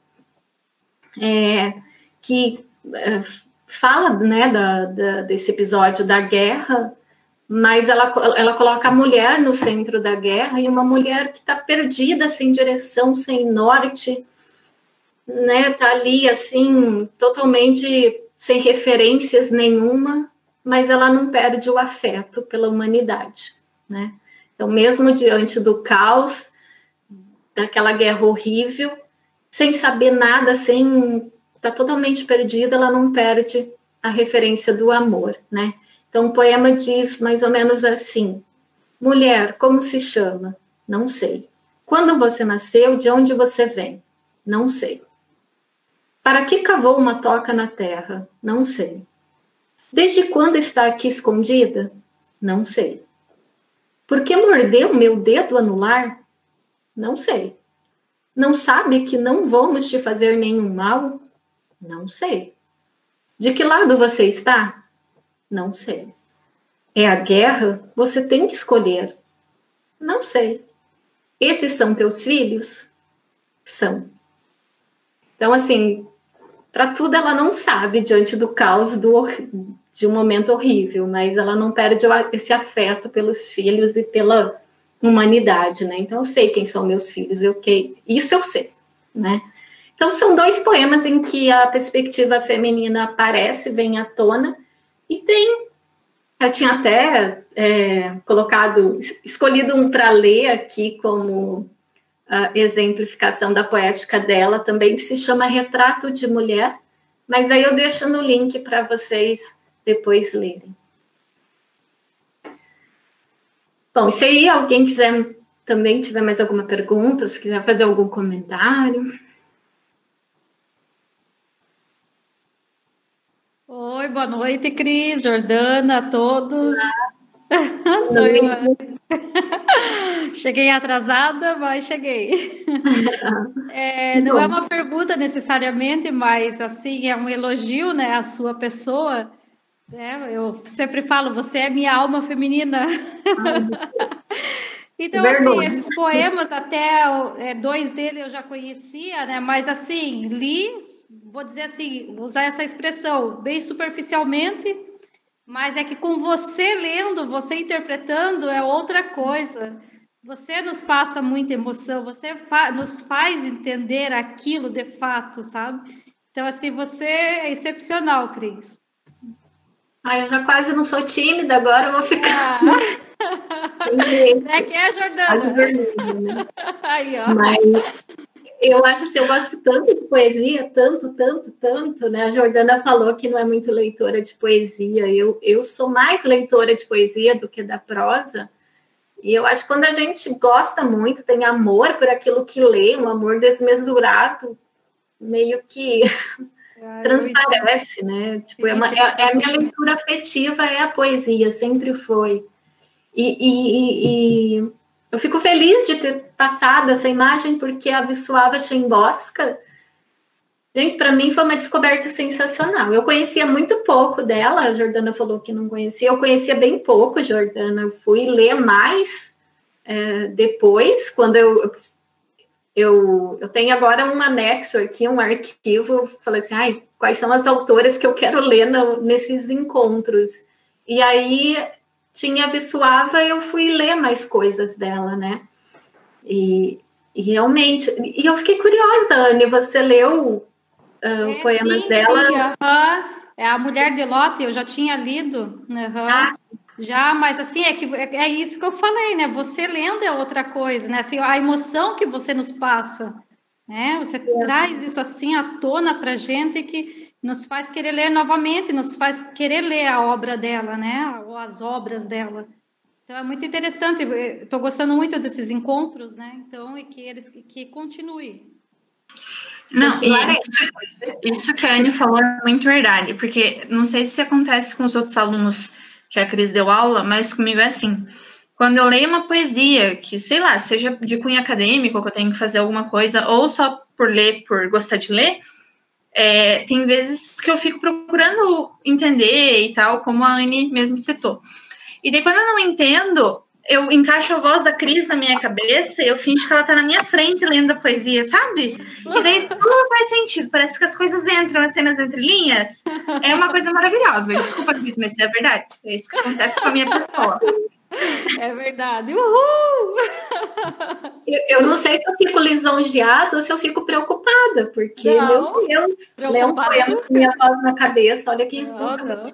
é, que é, fala, né, da, da, desse episódio da guerra, mas ela, ela coloca a mulher no centro da guerra, e uma mulher que está perdida, sem direção, sem norte, né, está ali, assim, totalmente sem referências nenhuma, mas ela não perde o afeto pela humanidade, né? Então, mesmo diante do caos, daquela guerra horrível, sem saber nada, sem estar totalmente perdida, ela não perde a referência do amor, né? Então, o poema diz mais ou menos assim: mulher, como se chama? Não sei. Quando você nasceu, de onde você vem? Não sei. Para que cavou uma toca na terra? Não sei. Desde quando está aqui escondida? Não sei. Por que mordeu meu dedo anular? Não sei. Não sabe que não vamos te fazer nenhum mal? Não sei. De que lado você está? Não sei. É a guerra? Você tem que escolher. Não sei. Esses são teus filhos? São. Então, assim, para tudo ela não sabe diante do caos do, de um momento horrível, mas ela não perde esse afeto pelos filhos e pela humanidade, né? Então eu sei quem são meus filhos, eu que isso eu sei, né? Então são dois poemas em que a perspectiva feminina aparece, vem à tona, e tem, eu tinha até é, colocado, escolhido um para ler aqui como a exemplificação da poética dela também, que se chama Retrato de Mulher, mas aí eu deixo no link para vocês depois lerem. Bom, se aí alguém quiser também tiver mais alguma pergunta, se quiser fazer algum comentário. Oi, boa noite, Cris, Jordana, a todos. Sou eu. Cheguei atrasada, mas cheguei. É, não é uma pergunta necessariamente, mas assim, é um elogio, né, à sua pessoa. É, eu sempre falo, você é minha alma feminina. Então, assim, esses poemas, até é, dois deles eu já conhecia, né? Mas, assim, li, vou dizer assim, usar essa expressão bem superficialmente, mas é que com você lendo, você interpretando, é outra coisa. Você nos passa muita emoção, você fa- nos faz entender aquilo de fato, sabe? Então, assim, você é excepcional, Cris. Ah, eu já quase não sou tímida, agora eu vou ficar. Ah. É que é, Jordana? Dormindo, né? Aí, ó. Mas eu acho assim, eu gosto tanto de poesia, tanto, tanto, tanto, né? A Jordana falou que não é muito leitora de poesia. Eu, eu sou mais leitora de poesia do que da prosa. E eu acho que quando a gente gosta muito, tem amor por aquilo que lê, um amor desmesurado, meio que Ah, transparece, né? Tipo, é, uma, é, é a minha leitura afetiva, é a poesia, sempre foi. E, e, e eu fico feliz de ter passado essa imagem, porque a Wisława Szymborska, gente, para mim foi uma descoberta sensacional. Eu conhecia muito pouco dela, a Jordana falou que não conhecia, eu conhecia bem pouco, Jordana. Eu fui ler mais é, depois, quando eu, eu, eu tenho agora um anexo aqui, um arquivo, eu falei assim, ai, quais são as autoras que eu quero ler no, nesses encontros? E aí tinha a Wisława, eu fui ler mais coisas dela, né? E, e realmente, e eu fiquei curiosa, Anne, você leu uh, é, o poema sim, dela? Sim, uh-huh. É A Mulher de Lot, eu já tinha lido, uh-huh. ah. já, mas assim, é, que, é, é isso que eu falei, né? Você lendo é outra coisa, né? Assim, a emoção que você nos passa, né? Você é. traz isso assim à tona pra gente que nos faz querer ler novamente, nos faz querer ler a obra dela, né? Ou as obras dela. Então, é muito interessante. Estou gostando muito desses encontros, né? Então, e que eles que, que continuem. Não, e isso, isso que a Anne falou é muito verdade, porque não sei se acontece com os outros alunos que a Cris deu aula, mas comigo é assim. Quando eu leio uma poesia, que, sei lá, seja de cunho acadêmico, que eu tenho que fazer alguma coisa, ou só por ler, por gostar de ler, é, tem vezes que eu fico procurando entender e tal, como a Anne mesmo citou. E daí, quando eu não entendo, eu encaixo a voz da Cris na minha cabeça e eu finjo que ela tá na minha frente lendo a poesia, sabe? E daí tudo faz sentido, parece que as coisas entram assim nas entrelinhas. É uma coisa maravilhosa. Desculpa, Cris, mas é verdade. É isso que acontece com a minha pessoa. É verdade. Uhul! Eu, eu não sei se eu fico lisonjeada ou se eu fico preocupada, porque, não, meu Deus, ler um poema com minha voz na cabeça, olha que responsabilidade.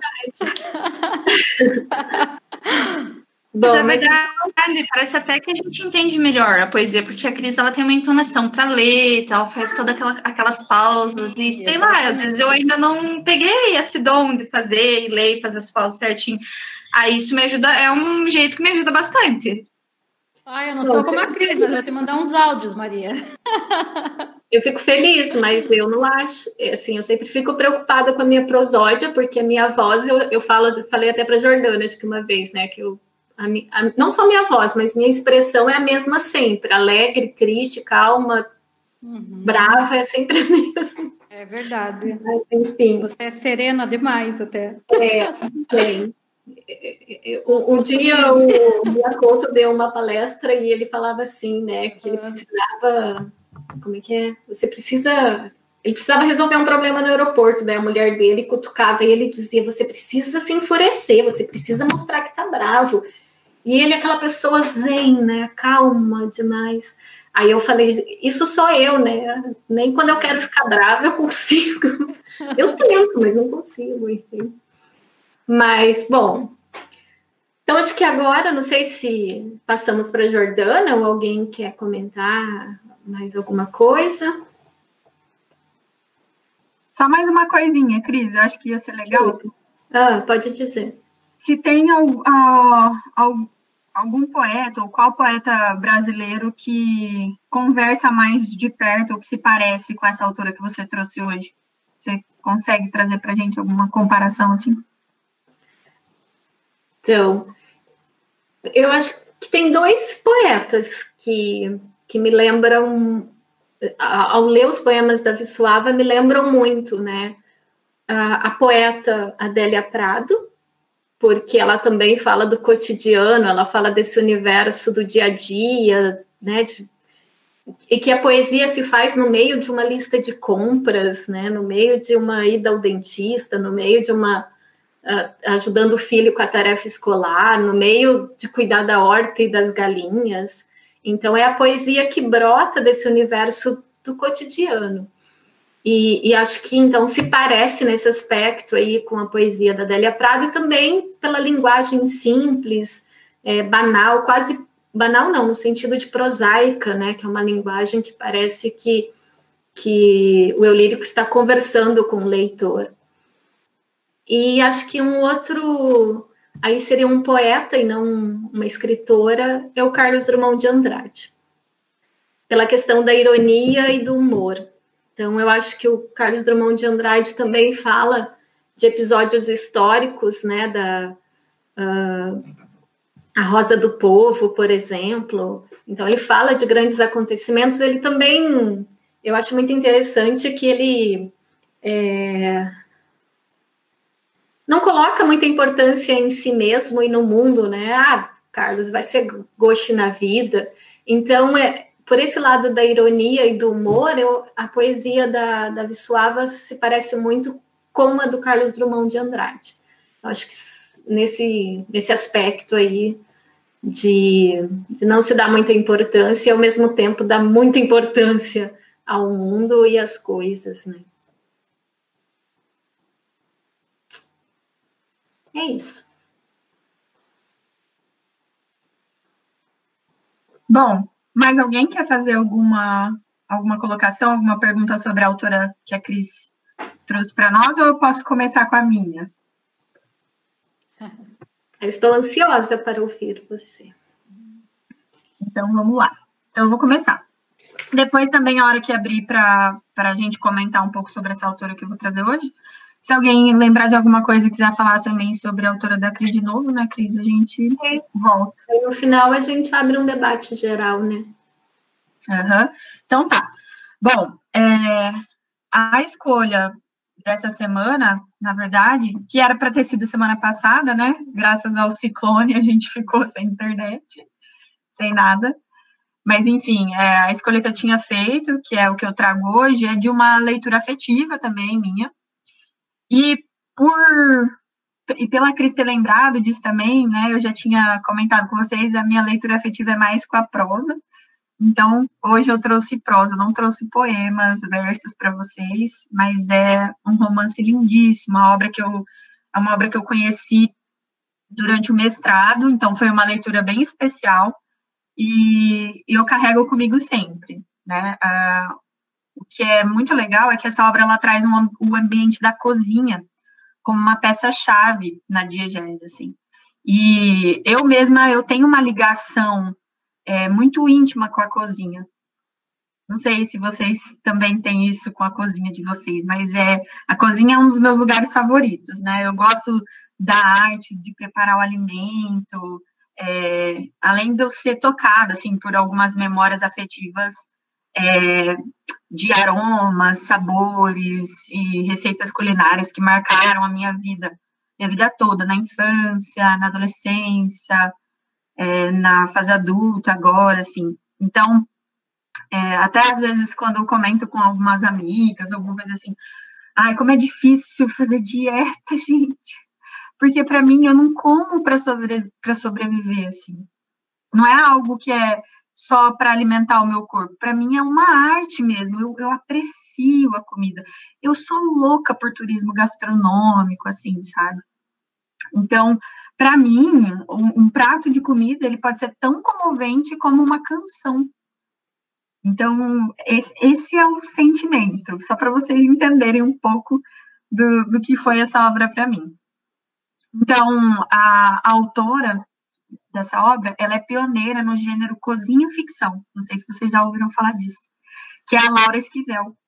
Bom, mas é verdade, parece até que a gente entende melhor a poesia, porque a Cris, ela tem uma entonação para ler, ela faz todas aquela, aquelas pausas, e sei lá, às vezes eu ainda não peguei esse dom de fazer e ler e fazer as pausas certinho. Aí isso me ajuda, é um jeito que me ajuda bastante. Ah, eu não sou como a Cris, mas eu vou te mandar uns áudios, Maria. Eu fico feliz, mas eu não acho, assim, eu sempre fico preocupada com a minha prosódia, porque a minha voz, eu, eu falo, falei até para Jordana, acho que uma vez, né, que eu A, a, não só minha voz, mas minha expressão é a mesma sempre. Alegre, triste, calma, uhum. brava, é sempre a mesma. É verdade. Mas, enfim. Você é serena demais até. É, bem. Um, um dia o Miyakoto deu uma palestra e ele falava assim, né, que ele precisava, como é que é? Você precisa... Ele precisava resolver um problema no aeroporto, né? A mulher dele cutucava e ele dizia, você precisa se enfurecer, você precisa mostrar que tá bravo. E ele é aquela pessoa zen, né? Calma demais. Aí eu falei, isso sou eu, né? Nem quando eu quero ficar brava eu consigo. Eu tento, mas não consigo, enfim. Mas, bom. Então, acho que agora, não sei se passamos para a Jordana ou alguém quer comentar mais alguma coisa. Só mais uma coisinha, Cris, eu acho que ia ser legal. Ah, pode dizer. Se tem algum, algum, algum poeta, ou qual poeta brasileiro que conversa mais de perto, ou que se parece com essa autora que você trouxe hoje? Você consegue trazer para a gente alguma comparação assim? Então, eu acho que tem dois poetas que, que me lembram... Ao ler os poemas da Wisława, me lembram muito, né? A, a poeta Adélia Prado, porque ela também fala do cotidiano, ela fala desse universo do dia a dia, né? De, e que a poesia se faz no meio de uma lista de compras, né? No meio de uma ida ao dentista, no meio de uma... Uh, ajudando o filho com a tarefa escolar, no meio de cuidar da horta e das galinhas. Então, é a poesia que brota desse universo do cotidiano. E, e acho que, então, se parece nesse aspecto aí com a poesia da Adélia Prado e também pela linguagem simples, é, banal, quase banal não, no sentido de prosaica, né, que é uma linguagem que parece que, que o eu lírico está conversando com o leitor. E acho que um outro, aí seria um poeta e não uma escritora, é o Carlos Drummond de Andrade, pela questão da ironia e do humor. Então, eu acho que o Carlos Drummond de Andrade também fala de episódios históricos, né, da uh, a Rosa do Povo, por exemplo. Então, ele fala de grandes acontecimentos. Ele também, eu acho muito interessante que ele é, não coloca muita importância em si mesmo e no mundo, né? Ah, Carlos, vai ser Ghost na vida. Então, é, por esse lado da ironia e do humor, eu, a poesia da, da Wisława se parece muito com a do Carlos Drummond de Andrade. Eu acho que nesse, nesse aspecto aí de, de não se dar muita importância e, ao mesmo tempo, dar muita importância ao mundo e às coisas, né? É isso. Bom, mais alguém quer fazer alguma, alguma colocação, alguma pergunta sobre a autora que a Cris trouxe para nós, ou eu posso começar com a minha? Eu estou ansiosa para ouvir você. Então, vamos lá. Então, eu vou começar. Depois, também, a hora que abrir para a gente comentar um pouco sobre essa autora que eu vou trazer hoje, se alguém lembrar de alguma coisa e quiser falar também sobre a autora da Cris de novo, né, Cris, a gente é. volta. E no final, a gente abre um debate geral, né? Uhum. Então, tá. Bom, é, a escolha dessa semana, na verdade, que era para ter sido semana passada, né? Graças ao ciclone, a gente ficou sem internet, sem nada. Mas, enfim, é, a escolha que eu tinha feito, que é o que eu trago hoje, é de uma leitura afetiva também, minha. E por e pela Cris ter lembrado disso também, né? Eu já tinha comentado com vocês, a minha leitura afetiva é mais com a prosa. Então, hoje eu trouxe prosa, não trouxe poemas, versos para vocês, mas é um romance lindíssimo, uma obra que eu, é uma obra que eu conheci durante o mestrado, então foi uma leitura bem especial, e, e eu carrego comigo sempre, né? Ah, o que é muito legal é que essa obra, ela traz um, o ambiente da cozinha como uma peça-chave na diegese, assim. E eu mesma, eu tenho uma ligação é, muito íntima com a cozinha. Não sei se vocês também têm isso com a cozinha de vocês, mas é, a cozinha é um dos meus lugares favoritos, né? Eu gosto da arte, de preparar o alimento, é, além de eu ser tocada, assim, por algumas memórias afetivas é, de aromas, sabores e receitas culinárias que marcaram a minha vida, minha vida toda, na infância, na adolescência, é, na fase adulta agora, assim. Então, é, até às vezes quando eu comento com algumas amigas, alguma coisa assim, ai, como é difícil fazer dieta, gente, porque para mim eu não como para sobre, para sobreviver, assim. Não é algo que é só para alimentar o meu corpo, para mim é uma arte mesmo, eu, eu aprecio a comida, eu sou louca por turismo gastronômico, assim, sabe? Então, para mim, um, um prato de comida, ele pode ser tão comovente como uma canção. Então, esse, esse é o sentimento, só para vocês entenderem um pouco do, do que foi essa obra para mim. Então, a, a autora dessa obra, ela é pioneira no gênero cozinha-ficção, não sei se vocês já ouviram falar disso, que é a Laura Esquivel.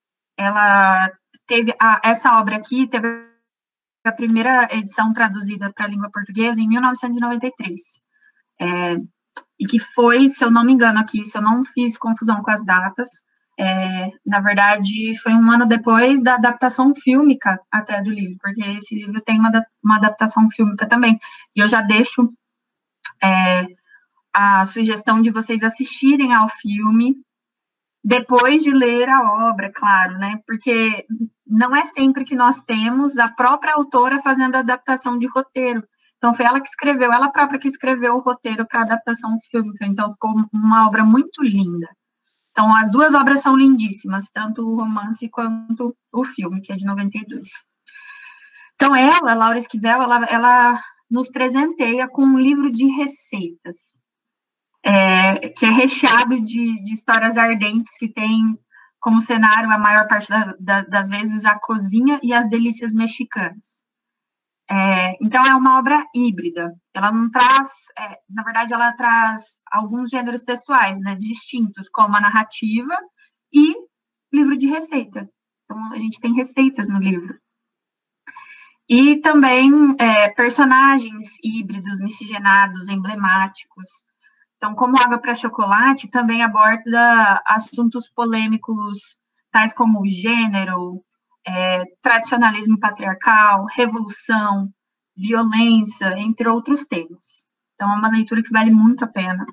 Ela teve, a, essa obra aqui teve a primeira edição traduzida para a língua portuguesa em mil novecentos e noventa e três, é, e que foi, se eu não me engano aqui, se eu não fiz confusão com as datas, é, na verdade, foi um ano depois da adaptação fílmica até do livro, porque esse livro tem uma, uma adaptação fílmica também, e eu já deixo é, a sugestão de vocês assistirem ao filme depois de ler a obra, claro, né, porque não é sempre que nós temos a própria autora fazendo a adaptação de roteiro. Então, foi ela que escreveu, ela própria que escreveu o roteiro para a adaptação fílmica, então ficou uma obra muito linda. Então, as duas obras são lindíssimas, tanto o romance quanto o filme, que é de noventa e dois. Então, ela, Laura Esquivel, ela, ela nos presenteia com um livro de receitas, é, que é recheado de, de histórias ardentes que tem como cenário, a maior parte da, da, das vezes, a cozinha e as delícias mexicanas. É, então, é uma obra híbrida. Ela não traz, é, na verdade, ela traz alguns gêneros textuais, né, distintos, como a narrativa e livro de receita. Então, a gente tem receitas no livro. E também é, personagens híbridos, miscigenados, emblemáticos. Então, como Água para Chocolate, também aborda assuntos polêmicos, tais como gênero, é, tradicionalismo patriarcal, revolução, violência, entre outros temas. Então, é uma leitura que vale muito a pena.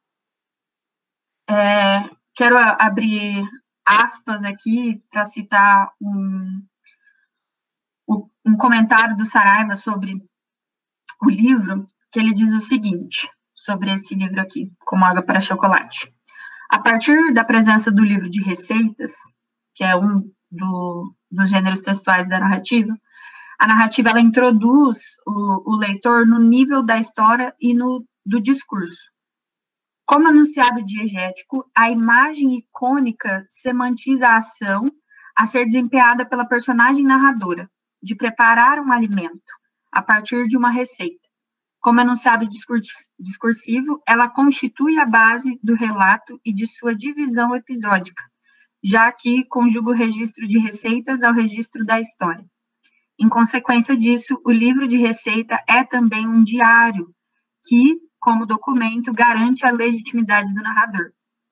É, quero abrir aspas aqui para citar um, um comentário do Saraiva sobre o livro, que ele diz o seguinte, sobre esse livro aqui, Como Água para Chocolate. A partir da presença do livro de receitas, que é um do, dos gêneros textuais da narrativa, a narrativa ela introduz o, o leitor no nível da história e no, do discurso. Como enunciado diegético, a imagem icônica semantiza a ação a ser desempenhada pela personagem narradora, de preparar um alimento a partir de uma receita. Como enunciado discursivo, ela constitui a base do relato e de sua divisão episódica, já que conjuga o registro de receitas ao registro da história. Em consequência disso, o livro de receita é também um diário, que, como documento, garante a legitimidade do narrador.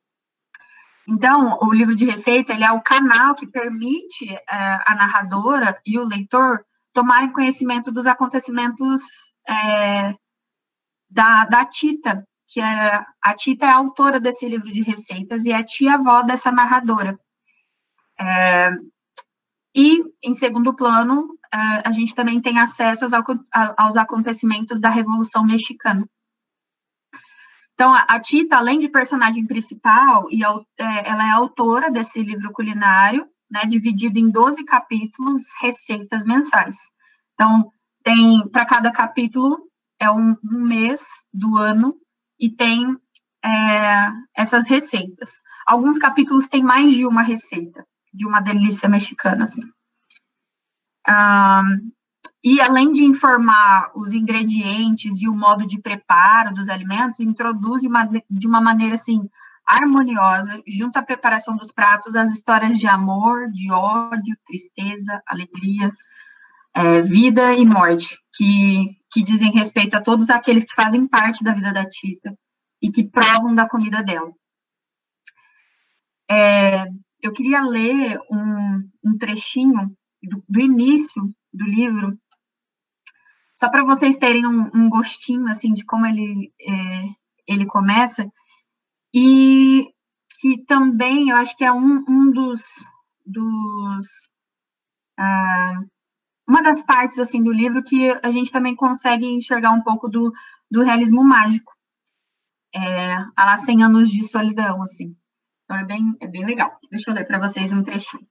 Então, o livro de receita ele é o canal que permite é, a narradora e o leitor tomarem conhecimento dos acontecimentos é, da, da Tita, que é, a Tita é a autora desse livro de receitas e é a tia-avó dessa narradora. É, e, em segundo plano, é, a gente também tem acesso aos, aos acontecimentos da Revolução Mexicana. Então, a, a Tita, além de personagem principal, e, é, ela é autora desse livro culinário, né, dividido em doze capítulos, receitas mensais. Então, tem, para cada capítulo, é um, um mês do ano, e tem é, essas receitas. Alguns capítulos têm mais de uma receita, de uma delícia mexicana, assim. Ah, e, além de informar os ingredientes e o modo de preparo dos alimentos, introduz de uma, de uma maneira, assim, harmoniosa, junto à preparação dos pratos, as histórias de amor, de ódio, tristeza, alegria, é, vida e morte, que, que dizem respeito a todos aqueles que fazem parte da vida da Tita e que provam da comida dela. É, eu queria ler um, um trechinho do, do início do livro, só para vocês terem um, um gostinho, assim, de como ele, é, ele começa, e que também, eu acho que é um, um dos, dos ah, uma das partes, assim, do livro que a gente também consegue enxergar um pouco do, do realismo mágico, é, há lá cem anos de solidão, assim. Então, é bem, é bem legal. Deixa eu ler para vocês um trechinho.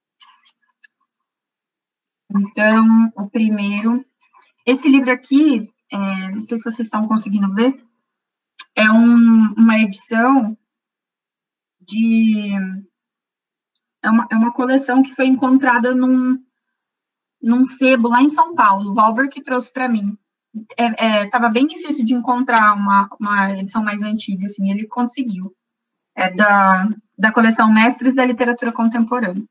Então, o primeiro... Esse livro aqui, é, não sei se vocês estão conseguindo ver, é um, uma edição de... É uma, é uma coleção que foi encontrada num, num sebo lá em São Paulo, o Valber que trouxe para mim. Estava é, é, bem difícil de encontrar uma, uma edição mais antiga, assim, ele conseguiu. É da, da coleção Mestres da Literatura Contemporânea.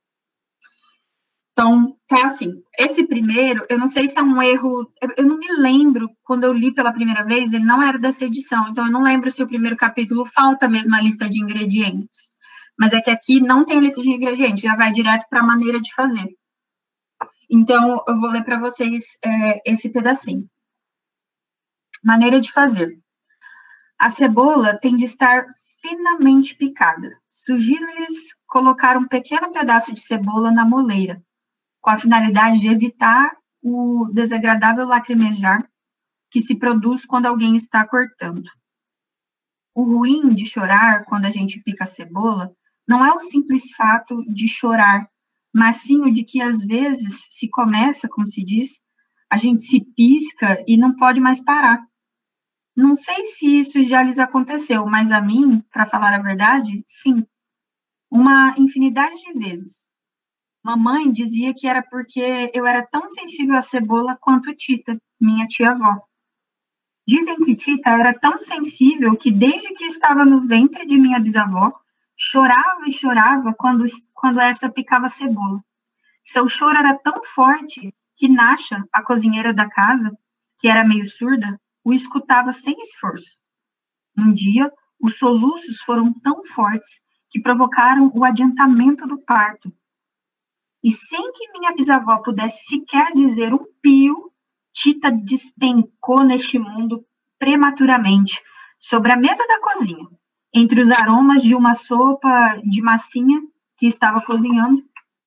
Então, tá assim, esse primeiro, eu não sei se é um erro, eu, eu não me lembro, quando eu li pela primeira vez, ele não era dessa edição, então eu não lembro se o primeiro capítulo falta mesmo a lista de ingredientes, mas é que aqui não tem lista de ingredientes, já vai direto para a maneira de fazer. Então, eu vou ler para vocês é, esse pedacinho. Maneira de fazer. A cebola tem de estar finamente picada. Sugiro-lhes colocar um pequeno pedaço de cebola na moleira, com a finalidade de evitar o desagradável lacrimejar que se produz quando alguém está cortando. O ruim de chorar quando a gente pica a cebola não é o simples fato de chorar, mas sim o de que, às vezes, se começa, como se diz, a gente se pisca e não pode mais parar. Não sei se isso já lhes aconteceu, mas a mim, para falar a verdade, sim, uma infinidade de vezes. Mamãe dizia que era porque eu era tão sensível à cebola quanto Tita, minha tia-avó. Dizem que Tita era tão sensível que desde que estava no ventre de minha bisavó, chorava e chorava quando, quando essa picava cebola. Seu choro era tão forte que Nasha, a cozinheira da casa, que era meio surda, o escutava sem esforço. Um dia, os soluços foram tão fortes que provocaram o adiantamento do parto. E sem que minha bisavó pudesse sequer dizer um pio, Tita despencou neste mundo prematuramente, sobre a mesa da cozinha, entre os aromas de uma sopa de massinha que estava cozinhando,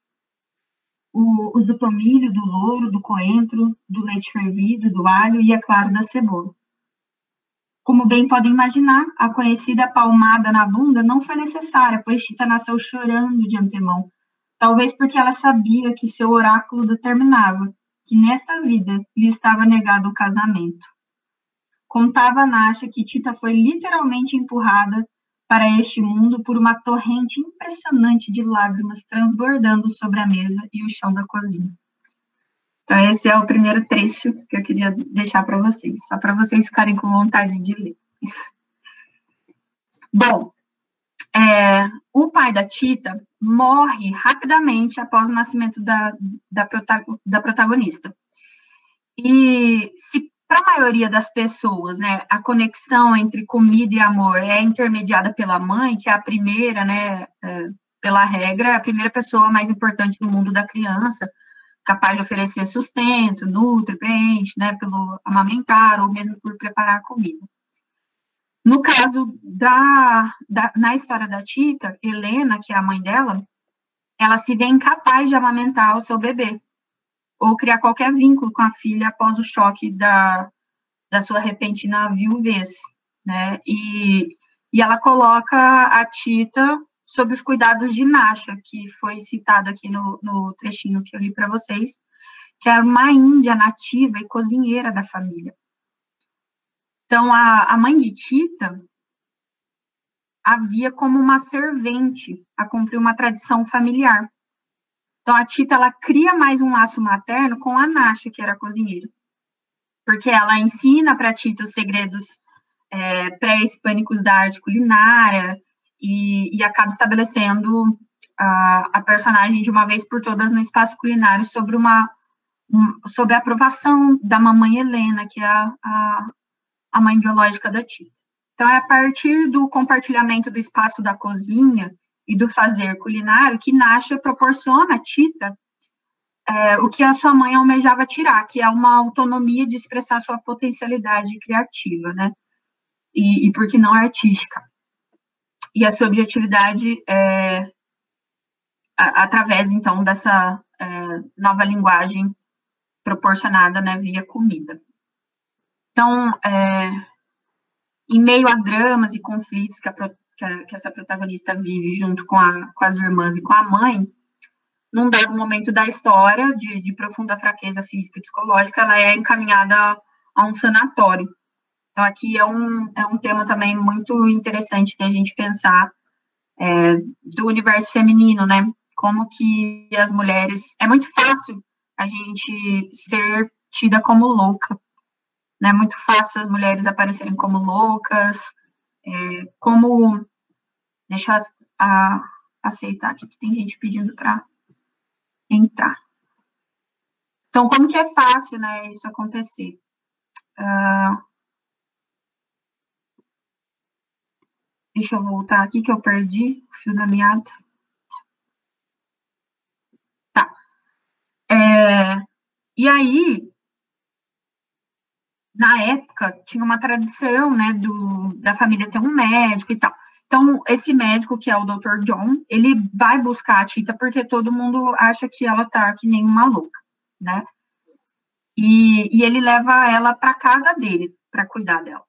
o, os do tomilho, do louro, do coentro, do leite fervido, do alho e, é claro, da cebola. Como bem podem imaginar, a conhecida palmada na bunda não foi necessária, pois Tita nasceu chorando de antemão, talvez porque ela sabia que seu oráculo determinava que nesta vida lhe estava negado o casamento. Contava Nasha que Tita foi literalmente empurrada para este mundo por uma torrente impressionante de lágrimas transbordando sobre a mesa e o chão da cozinha. Então, esse é o primeiro trecho que eu queria deixar para vocês, só para vocês ficarem com vontade de ler. Bom, é, o pai da Tita morre rapidamente após o nascimento da, da, da protagonista. E se para a maioria das pessoas, né, a conexão entre comida e amor é intermediada pela mãe, que é a primeira, né, é, pela regra, a primeira pessoa mais importante no mundo da criança, capaz de oferecer sustento, nutre, preenche, né, pelo amamentar ou mesmo por preparar a comida. No caso da, da, na história da Tita, Helena, que é a mãe dela, ela se vê incapaz de amamentar o seu bebê, ou criar qualquer vínculo com a filha após o choque da, da sua repentina viuvez, né, e, e ela coloca a Tita sob os cuidados de Nasha, que foi citado aqui no, no trechinho que eu li para vocês, que era uma índia nativa e cozinheira da família. Então, a, a mãe de Tita havia como uma servente a cumprir uma tradição familiar. Então, a Tita, ela cria mais um laço materno com a Nasha, que era cozinheira, porque ela ensina para a Tita os segredos é, pré-hispânicos da arte culinária e, e acaba estabelecendo a, a personagem de uma vez por todas no espaço culinário sobre, uma, um, sobre a aprovação da mamãe Helena, que é a, a, a mãe biológica da Tita. Então, é a partir do compartilhamento do espaço da cozinha e do fazer culinário que Nasha proporciona a Tita é, o que a sua mãe almejava tirar, que é uma autonomia de expressar sua potencialidade criativa, né, e, e por que não artística. E a subjetividade é, a, através, então, dessa é, nova linguagem proporcionada, né, via comida. Então, é, em meio a dramas e conflitos que a Que, a, que essa protagonista vive junto com, a, com as irmãs e com a mãe, num dado momento da história, de, de profunda fraqueza física e psicológica, ela é encaminhada a um sanatório. Então, aqui é um, é um tema também muito interessante de a gente pensar é, do universo feminino, né? Como que as mulheres... É muito fácil a gente ser tida como louca, né? É muito fácil as mulheres aparecerem como loucas, É, como, deixa eu a, aceitar aqui, que tem gente pedindo para entrar. Então, como que é fácil, né, isso acontecer? Uh, deixa eu voltar aqui, que eu perdi o fio da meada. Tá. É, e aí, na época, tinha uma tradição, né, do, da família ter um médico e tal. Então, esse médico, que é o doutor John, ele vai buscar a Tita porque todo mundo acha que ela tá que nem uma louca, né? E, e ele leva ela para casa dele, para cuidar dela.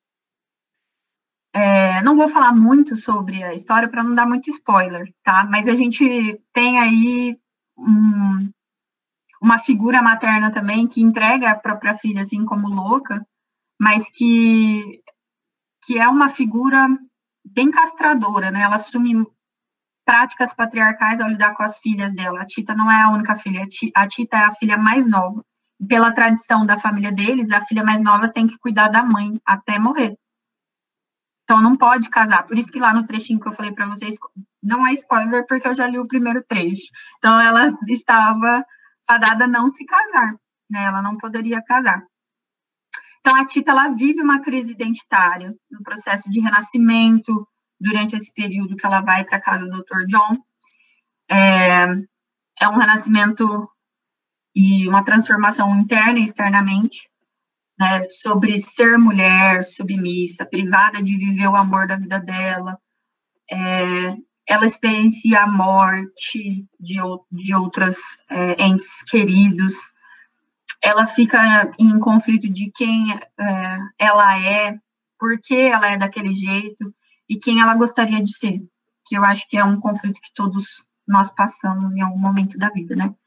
É, não vou falar muito sobre a história para não dar muito spoiler, tá? Mas a gente tem aí um, uma figura materna também que entrega a própria filha, assim, como louca, mas que, que é uma figura bem castradora, né? Ela assume práticas patriarcais ao lidar com as filhas dela. A Tita não é a única filha, a Tita é a filha mais nova. Pela tradição da família deles, a filha mais nova tem que cuidar da mãe até morrer. Então, não pode casar. Por isso que lá no trechinho que eu falei para vocês, não é spoiler, porque eu já li o primeiro trecho. Então, ela estava fadada a não se casar, né? Ela não poderia casar. Então, a Tita, ela vive uma crise identitária, um processo de renascimento durante esse período que ela vai para a casa do doutor John. É, é um renascimento e uma transformação interna e externamente, né, sobre ser mulher, submissa, privada de viver o amor da vida dela. É, ela experiencia a morte de, de outras é, entes queridos. Ela fica em conflito de quem é, ela é, por que ela é daquele jeito e quem ela gostaria de ser, que eu acho que é um conflito que todos nós passamos em algum momento da vida, né?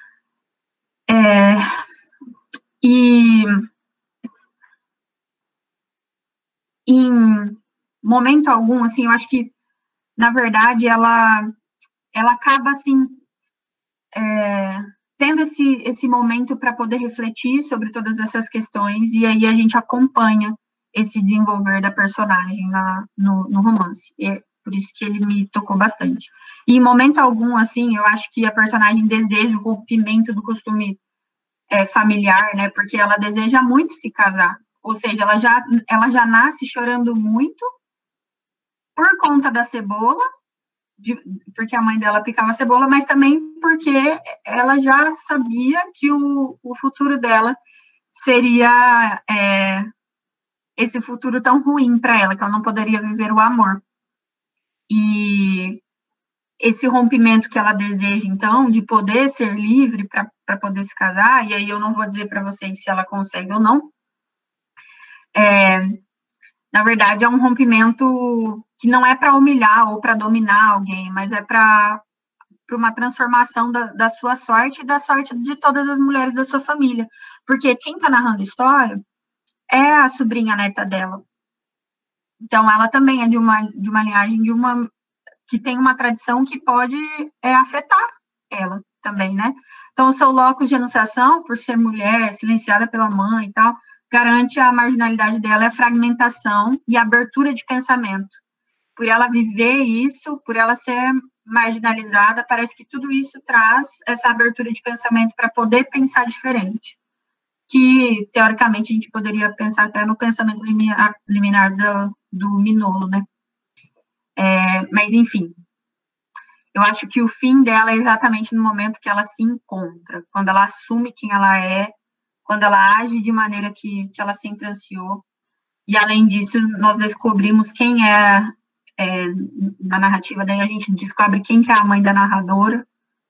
É, e em momento algum, assim, eu acho que, na verdade, ela, ela acaba, assim, é, tendo esse, esse momento para poder refletir sobre todas essas questões, e aí a gente acompanha esse desenvolver da personagem na, no, no romance. É por isso que ele me tocou bastante. E em momento algum, assim, eu acho que a personagem deseja o rompimento do costume é, familiar, né, porque ela deseja muito se casar, ou seja, ela já, ela já nasce chorando muito por conta da cebola, de, porque a mãe dela picava cebola, mas também porque ela já sabia que o, o futuro dela seria é, esse futuro tão ruim para ela, que ela não poderia viver o amor. E esse rompimento que ela deseja, então, de poder ser livre para poder se casar, e aí eu não vou dizer para vocês se ela consegue ou não, é, na verdade, é um rompimento que não é para humilhar ou para dominar alguém, mas é para uma transformação da, da sua sorte e da sorte de todas as mulheres da sua família. Porque quem está narrando a história é a sobrinha neta dela. Então, ela também é de uma, de uma linhagem de uma que tem uma tradição que pode é, afetar ela também, né? Então, o seu locus de enunciação, por ser mulher, silenciada pela mãe e tal, garante a marginalidade dela, a fragmentação e a abertura de pensamento. Por ela viver isso, por ela ser marginalizada, parece que tudo isso traz essa abertura de pensamento para poder pensar diferente. Que, teoricamente, a gente poderia pensar até no pensamento liminar, liminar do, do Minolo, né? É, mas, enfim, eu acho que o fim dela é exatamente no momento que ela se encontra, quando ela assume quem ela é, quando ela age de maneira que, que ela sempre ansiou. E, além disso, nós descobrimos quem é, é, na narrativa, daí a gente descobre quem que é a mãe da narradora.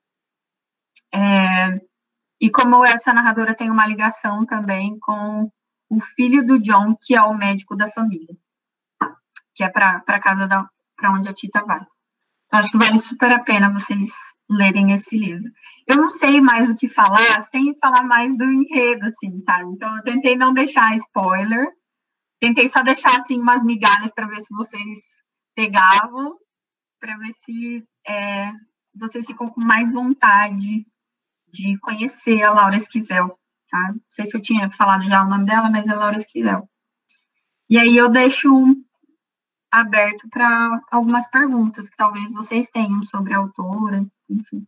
É, e como essa narradora tem uma ligação também com o filho do John, que é o médico da família, que é para a casa da para onde a Tita vai. Então, acho que vale super a pena vocês lerem esse livro. Eu não sei mais o que falar, sem falar mais do enredo, assim, sabe? Então, eu tentei não deixar spoiler, tentei só deixar, assim, umas migalhas para ver se vocês pegavam, para ver se é, vocês ficam com mais vontade de conhecer a Laura Esquivel, tá? Não sei se eu tinha falado já o nome dela, mas é Laura Esquivel. E aí eu deixo um aberto para algumas perguntas que talvez vocês tenham sobre a autora, enfim.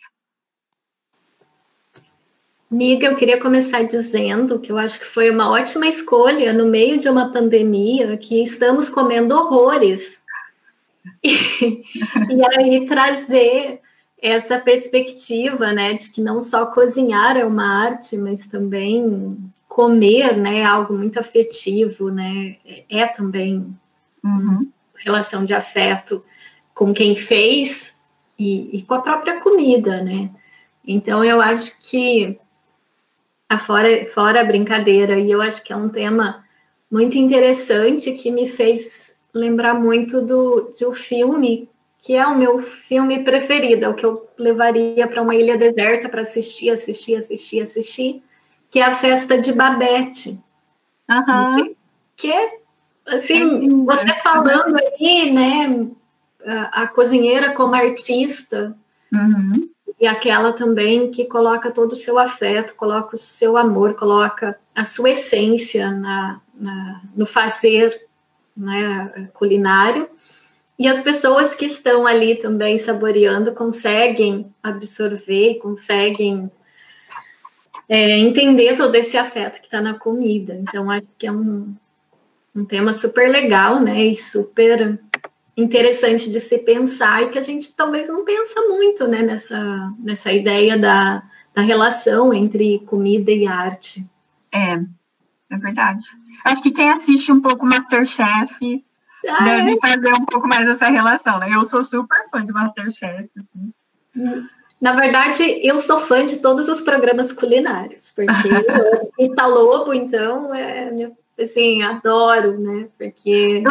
Miga, eu queria começar dizendo que eu acho que foi uma ótima escolha no meio de uma pandemia que estamos comendo horrores. E, e aí trazer essa perspectiva, né, de que não só cozinhar é uma arte, mas também comer, né, é algo muito afetivo, né, é também Uhum. relação de afeto com quem fez e, e com a própria comida, né? Então, eu acho que, a fora, fora a brincadeira, e eu acho que é um tema muito interessante que me fez lembrar muito do, do filme que é o meu filme preferido, é o que eu levaria para uma ilha deserta para assistir, assistir, assistir, assistir, que é A Festa de Babette. Uhum. Que é, assim, é você falando aí, né, a, a cozinheira como artista, uhum. e aquela também que coloca todo o seu afeto, coloca o seu amor, coloca a sua essência na, na, no fazer, né, culinário. E as pessoas que estão ali também saboreando conseguem absorver, conseguem é, entender todo esse afeto que está na comida. Então, acho que é um, um tema super legal, né? E super interessante de se pensar e que a gente talvez não pensa muito, né? Nessa, nessa ideia da, da relação entre comida e arte. É, é verdade. Acho que quem assiste um pouco MasterChef ah, deve é? fazer um pouco mais essa relação, né? Eu sou super fã de MasterChef, assim. Na verdade, eu sou fã de todos os programas culinários, porque Rita Lobo, então, é, assim, adoro, né? Porque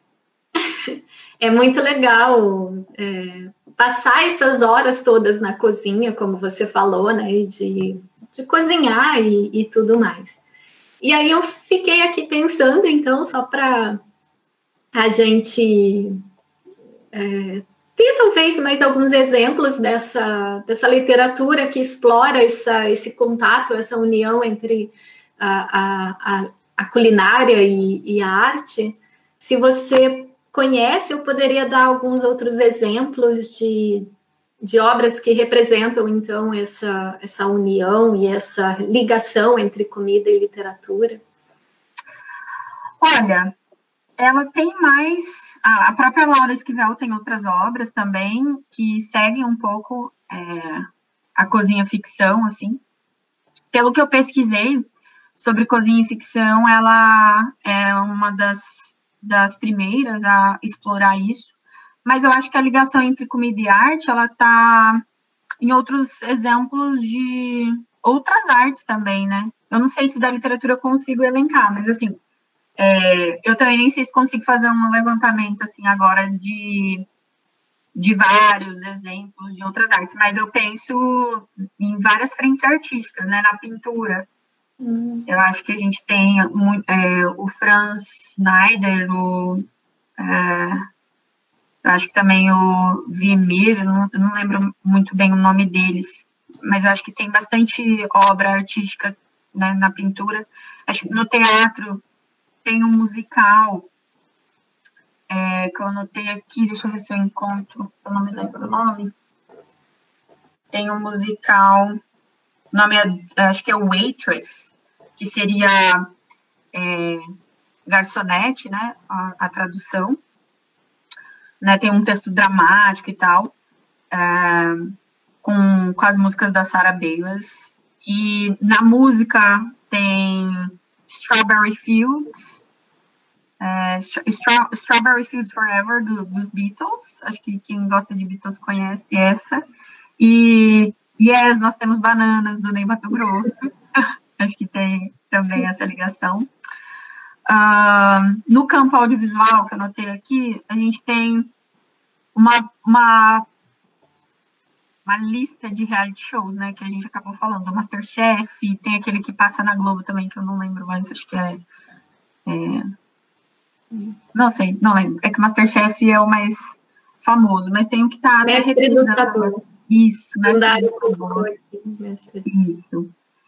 é muito legal é, passar essas horas todas na cozinha, como você falou, né? De, de cozinhar e, e tudo mais. E aí eu fiquei aqui pensando, então, só para a gente é, ter talvez mais alguns exemplos dessa, dessa literatura que explora essa, esse contato, essa união entre a, a, a culinária e, e a arte. Se você conhece, eu poderia dar alguns outros exemplos de, de obras que representam, então, essa, essa união e essa ligação entre comida e literatura. Olha, ela tem mais... A própria Laura Esquivel tem outras obras também que seguem um pouco é, a cozinha e ficção, assim. Pelo que eu pesquisei sobre cozinha e ficção, ela é uma das, das primeiras a explorar isso. Mas eu acho que a ligação entre comida e arte, ela está em outros exemplos de outras artes também, né? Eu não sei se da literatura eu consigo elencar, mas, assim, é, eu também nem sei se consigo fazer um levantamento, assim, agora de, de vários exemplos de outras artes, mas eu penso em várias frentes artísticas, né? Na pintura, hum. eu acho que a gente tem um, é, o Franz Schneider, o... É, eu acho que também o Vermeer, eu não, eu não lembro muito bem o nome deles, mas eu acho que tem bastante obra artística, né, na pintura. Acho que no teatro tem um musical é, que eu anotei aqui, deixa eu ver se eu encontro, eu não me lembro o nome. Tem um musical, o nome é, acho que é Waitress, que seria é, garçonete, né, a, a tradução. Né, tem um texto dramático e tal, é, com, com as músicas da Sarah Bareilles, e na música tem Strawberry Fields, é, Stra Strawberry Fields Forever, do, dos Beatles, acho que quem gosta de Beatles conhece essa, e Yes, nós temos Bananas, do Ney Matogrosso, acho que tem também essa ligação. Uh, no campo audiovisual, que eu anotei aqui, a gente tem uma, uma, uma lista de reality shows, né, que a gente acabou falando, do MasterChef, tem aquele que passa na Globo também, que eu não lembro, mas acho que é, é não sei, não lembro, é que o MasterChef é o mais famoso, mas tem um que tá até reprisando. Isso, Mestre do Sabor. Isso.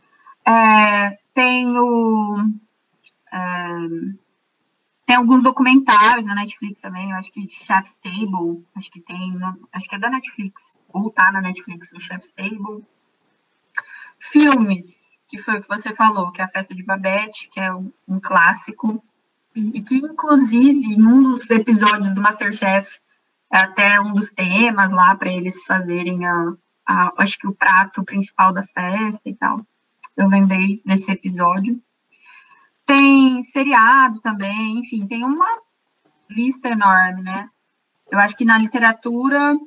É, tem o... É, tem alguns documentários na Netflix também, eu acho que Chef's Table, acho que tem, acho que é da Netflix, ou tá na Netflix, o Chef's Table. Filmes, que foi o que você falou, que é A Festa de Babette, que é um, um clássico, e que, inclusive, em um dos episódios do MasterChef, é até um dos temas lá para eles fazerem, a, a, acho que o prato principal da festa e tal. Eu lembrei desse episódio. Tem seriado também, enfim, tem uma lista enorme, né? Eu acho que na literatura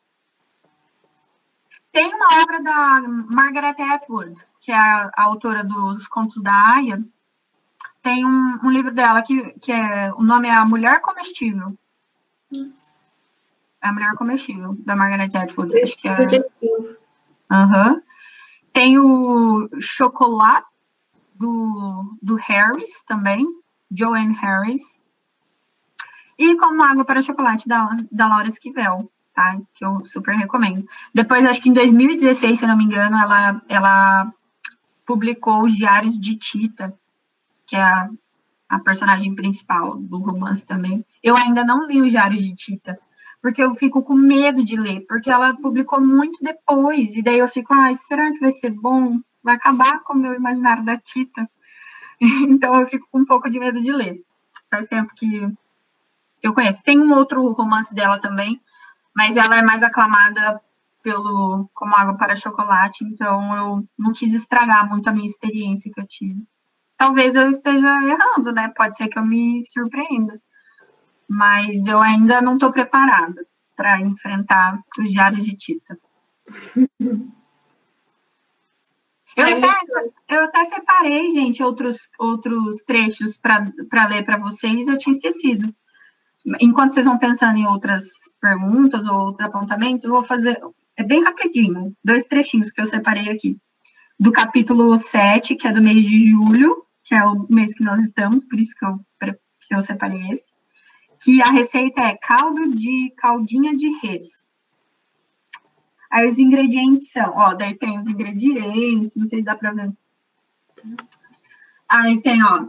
tem uma obra da Margaret Atwood, que é a, a autora dos Contos da Aia. Tem um, um livro dela que, que é, o nome é A Mulher Comestível. A Mulher Comestível, da Margaret Atwood. Acho que é. Aham. Uhum. Tem o Chocolate, do, do Harris também, Joanne Harris. E Como Água para Chocolate, da, da Laura Esquivel, tá? Que eu super recomendo. Depois, acho que em dois mil e dezesseis, se não me engano, ela, ela publicou os Diários de Tita, que é a, a personagem principal do romance também. Eu ainda não li os Diários de Tita, porque eu fico com medo de ler, porque ela publicou muito depois, e daí eu fico, ai, será que vai ser bom? Vai acabar com o meu imaginário da Tita. Então, eu fico com um pouco de medo de ler. Faz tempo que eu conheço. Tem um outro romance dela também, mas ela é mais aclamada pelo Como Água para Chocolate, então eu não quis estragar muito a minha experiência que eu tive. Talvez eu esteja errando, né? Pode ser que eu me surpreenda. Mas eu ainda não estou preparada para enfrentar os Diários de Tita. Eu até, eu até separei, gente, outros, outros trechos para ler para vocês, eu tinha esquecido. Enquanto vocês vão pensando em outras perguntas ou outros apontamentos, eu vou fazer, é bem rapidinho, dois trechinhos que eu separei aqui. Do capítulo sete, que é do mês de julho, que é o mês que nós estamos, por isso que eu, que eu separei esse, que a receita é caldo de caldinha de res. Aí os ingredientes são, ó, daí tem os ingredientes, não sei se dá para ver. Aí tem, ó,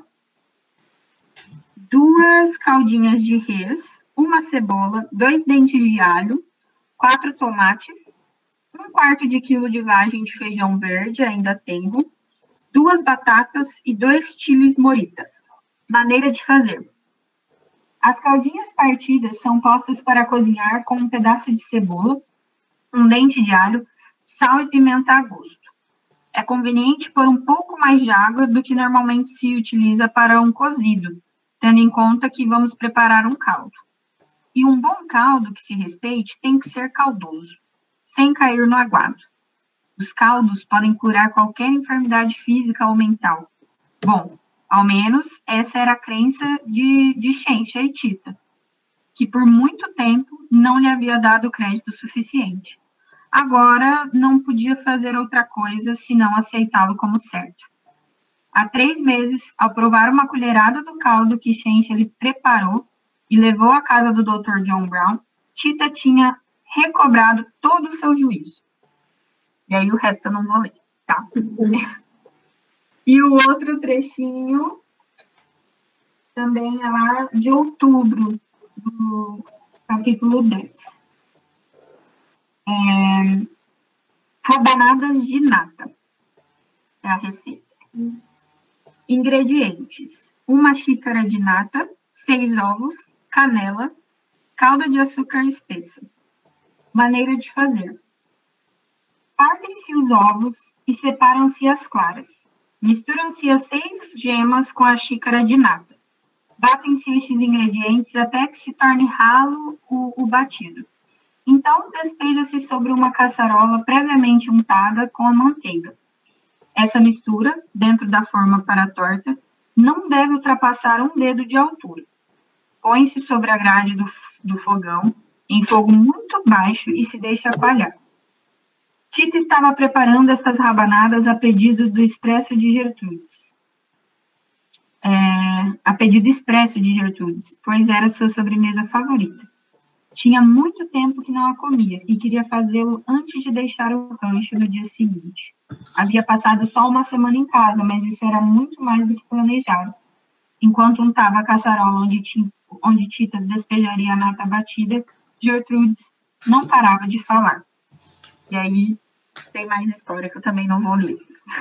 duas caldinhas de res, uma cebola, dois dentes de alho, quatro tomates, um quarto de quilo de vagem de feijão verde, ainda tenro, duas batatas e dois chiles moritas. Maneira de fazer. As caldinhas partidas são postas para cozinhar com um pedaço de cebola, um dente de alho, sal e pimenta a gosto. É conveniente pôr um pouco mais de água do que normalmente se utiliza para um cozido, tendo em conta que vamos preparar um caldo. E um bom caldo que se respeite tem que ser caldoso, sem cair no aguado. Os caldos podem curar qualquer enfermidade física ou mental. Bom, ao menos essa era a crença de, de Shenxia e Tita, que por muito tempo não lhe havia dado crédito suficiente. Agora não podia fazer outra coisa senão aceitá-lo como certo. Há três meses, ao provar uma colherada do caldo que Shenxia lhe preparou e levou à casa do doutor John Brown, Tita tinha recobrado todo o seu juízo. E aí o resto eu não vou ler, tá? E o outro trechinho também é lá de outubro, do capítulo dez. É, rabanadas de nata. É a receita. Ingredientes. Uma xícara de nata, seis ovos, canela, calda de açúcar espessa. Maneira de fazer. Partem-se os ovos e separam-se as claras. Misturam-se as seis gemas com a xícara de nata. Batem-se estes ingredientes até que se torne ralo o, o batido. Então, despeja-se sobre uma caçarola previamente untada com a manteiga. Essa mistura, dentro da forma para a torta, não deve ultrapassar um dedo de altura. Põe-se sobre a grade do, do fogão, em fogo muito baixo, e se deixa coalhar. Tita estava preparando estas rabanadas a pedido do expresso de Gertrudes. É, a pedido expresso de Gertrudes, pois era sua sobremesa favorita. Tinha muito tempo que não a comia e queria fazê-lo antes de deixar o rancho no dia seguinte. Havia passado só uma semana em casa, mas isso era muito mais do que planejado. Enquanto untava a caçarola onde, onde Tita despejaria a nata batida, Gertrudes não parava de falar. E aí tem mais história que eu também não vou ler.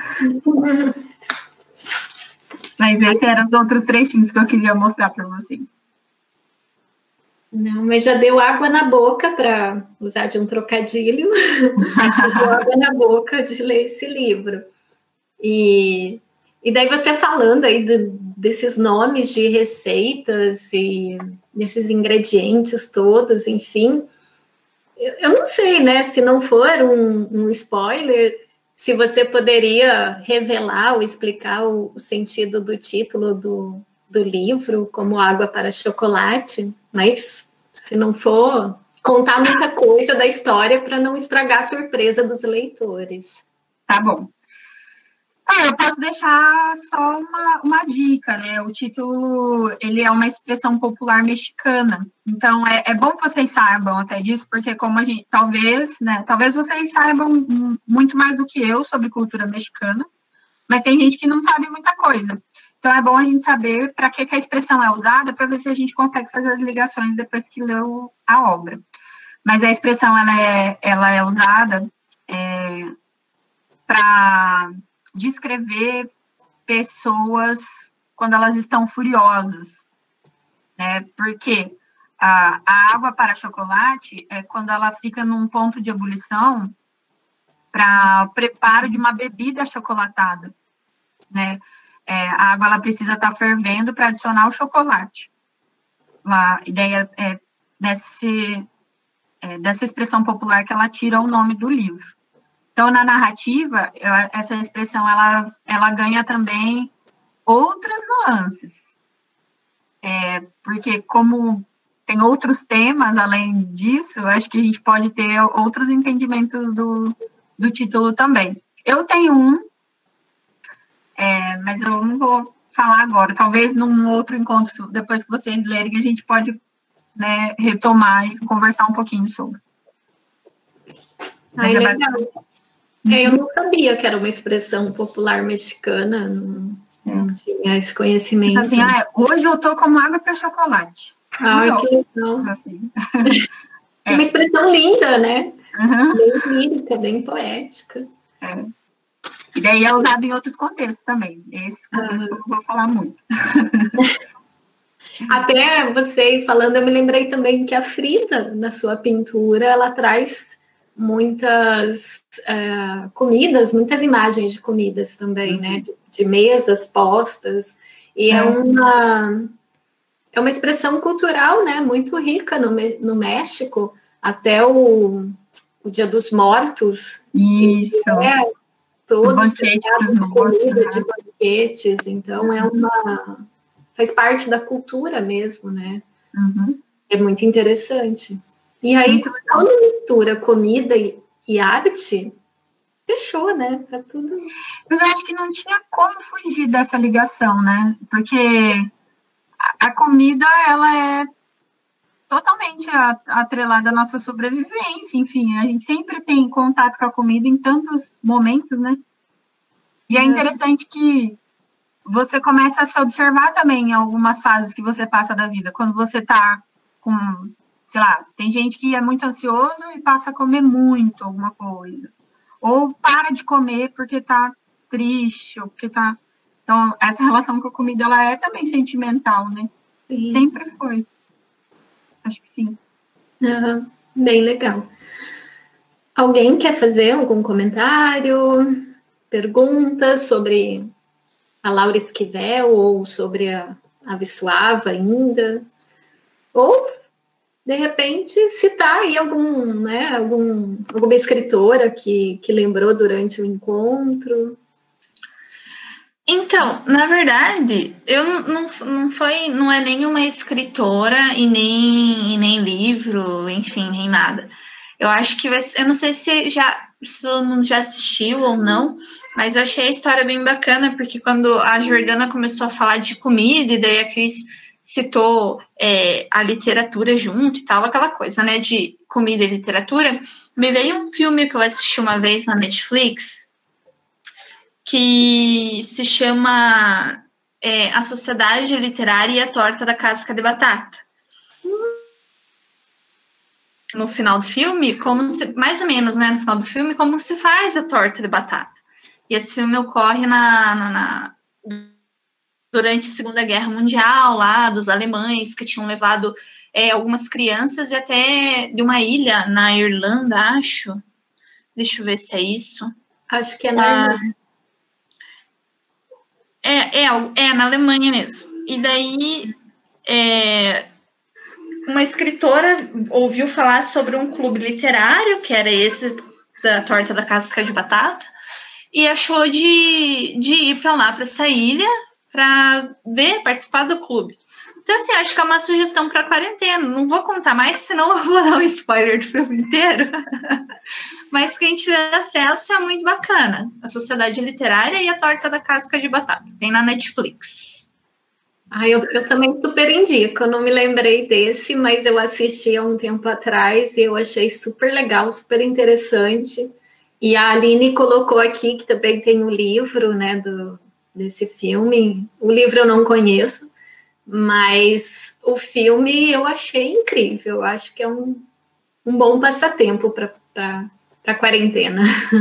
Mas esses eram os outros trechinhos que eu queria mostrar para vocês. Não, mas já deu água na boca, para usar de um trocadilho, deu água na boca de ler esse livro. E, e daí você falando aí de, desses nomes de receitas e desses ingredientes todos, enfim, eu, eu não sei, né, se não for um, um spoiler, se você poderia revelar ou explicar o, o sentido do título do, do livro, como Água para Chocolate, mas se não for, contar muita coisa da história para não estragar a surpresa dos leitores. Tá bom. Ah, eu posso deixar só uma, uma dica, né? O título, ele é uma expressão popular mexicana. Então, é, é bom que vocês saibam até disso, porque como a gente, talvez, né? Talvez vocês saibam muito mais do que eu sobre cultura mexicana, mas tem gente que não sabe muita coisa. Então, é bom a gente saber para que, que a expressão é usada, para ver se a gente consegue fazer as ligações depois que leu a obra. Mas a expressão, ela é, ela é usada é, para descrever pessoas quando elas estão furiosas, né? Porque a, a água para chocolate é quando ela fica num ponto de ebulição para preparo de uma bebida achocolatada, né? É, a água, ela precisa estar fervendo para adicionar o chocolate. A ideia é desse, é dessa expressão popular que ela tira o nome do livro. Então, na narrativa, essa expressão, ela, ela ganha também outras nuances. É, porque como tem outros temas além disso, acho que a gente pode ter outros entendimentos do, do título também. Eu tenho um, é, mas eu não vou falar agora. Talvez num outro encontro, depois que vocês lerem, a gente pode, né, retomar e conversar um pouquinho sobre. Ai, legal. É, eu não sabia que era uma expressão popular mexicana, não, não tinha esse conhecimento. Assim, ah, hoje eu tô como água para chocolate. Ai, que legal. Assim. É uma expressão linda, né? Uhum. Bem lírica, bem poética. É. E daí é usado em outros contextos também. Esse contexto uhum. eu não vou falar muito. Até você falando, eu me lembrei também que a Frida, na sua pintura, ela traz muitas uh, comidas, muitas imagens de comidas também, uhum. né? De, de mesas postas. E é, é uma, é uma expressão cultural, né? Muito rica no, no México, até o, o Dia dos Mortos. Isso. É todo banquete de comida, de banquetes. Então, uhum. é uma... faz parte da cultura mesmo, né? Uhum. É muito interessante. E aí, quando mistura comida e, e arte, fechou, né? Tá tudo... Mas eu acho que não tinha como fugir dessa ligação, né? Porque a, a comida, ela é totalmente atrelada à nossa sobrevivência, enfim, a gente sempre tem contato com a comida em tantos momentos, né? E é interessante que você começa a se observar também em algumas fases que você passa da vida, quando você tá com... sei lá, tem gente que é muito ansioso e passa a comer muito alguma coisa. Ou para de comer porque tá triste, ou porque tá... Então, essa relação com a comida, ela é também sentimental, né? Sim. Sempre foi. Acho que sim. Uhum. Bem legal. Alguém quer fazer algum comentário, perguntas sobre a Laura Esquivel ou sobre a, a Wisława ainda? Ou... de repente, citar aí algum, né, algum, alguma escritora que, que lembrou durante o encontro. Então, na verdade, eu não, não foi, não é nenhuma escritora e nem, e nem livro, enfim, nem nada. Eu acho que vai ser, eu não sei se já se todo mundo já assistiu ou não, mas eu achei a história bem bacana, porque quando a Jordana começou a falar de comida, e daí a Cris citou é, a literatura junto e tal, aquela coisa, né, de comida e literatura, me veio um filme que eu assisti uma vez na Netflix, que se chama é, A Sociedade Literária e a Torta da Casca de Batata. No final do filme, como se, mais ou menos, né, no final do filme, como se faz a torta de batata. E esse filme ocorre na... na, na durante a Segunda Guerra Mundial, lá dos alemães que tinham levado é, algumas crianças e até de uma ilha na Irlanda, acho. Deixa eu ver se é isso. Acho que é na ah, Irlanda. É, é, é, na Alemanha mesmo. E daí, é, uma escritora ouviu falar sobre um clube literário, que era esse da torta da casca de batata, e achou de, de ir para lá, para essa ilha, para ver, participar do clube. Então, assim, acho que é uma sugestão para quarentena. Não vou contar mais, senão eu vou dar um spoiler do filme inteiro. Mas quem tiver acesso é muito bacana. A Sociedade Literária e a Torta da Casca de Batata. Tem na Netflix. Ah, eu, eu também super indico. Eu não me lembrei desse, mas eu assisti há um tempo atrás e eu achei super legal, super interessante. E a Aline colocou aqui que também tem um livro, né, do, desse filme. O livro eu não conheço, mas o filme eu achei incrível. Eu acho que é um, um bom passatempo para a quarentena.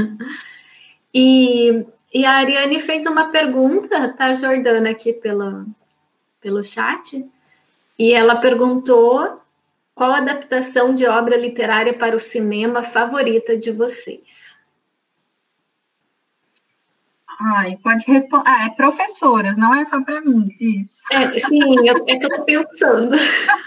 E, e a Ariane fez uma pergunta, tá, Jordana, aqui pelo, pelo chat, e ela perguntou qual a adaptação de obra literária para o cinema favorita de vocês? Ai, pode responder. Ah, é professoras, não é só para mim, isso. É, sim, eu, é que eu estou pensando.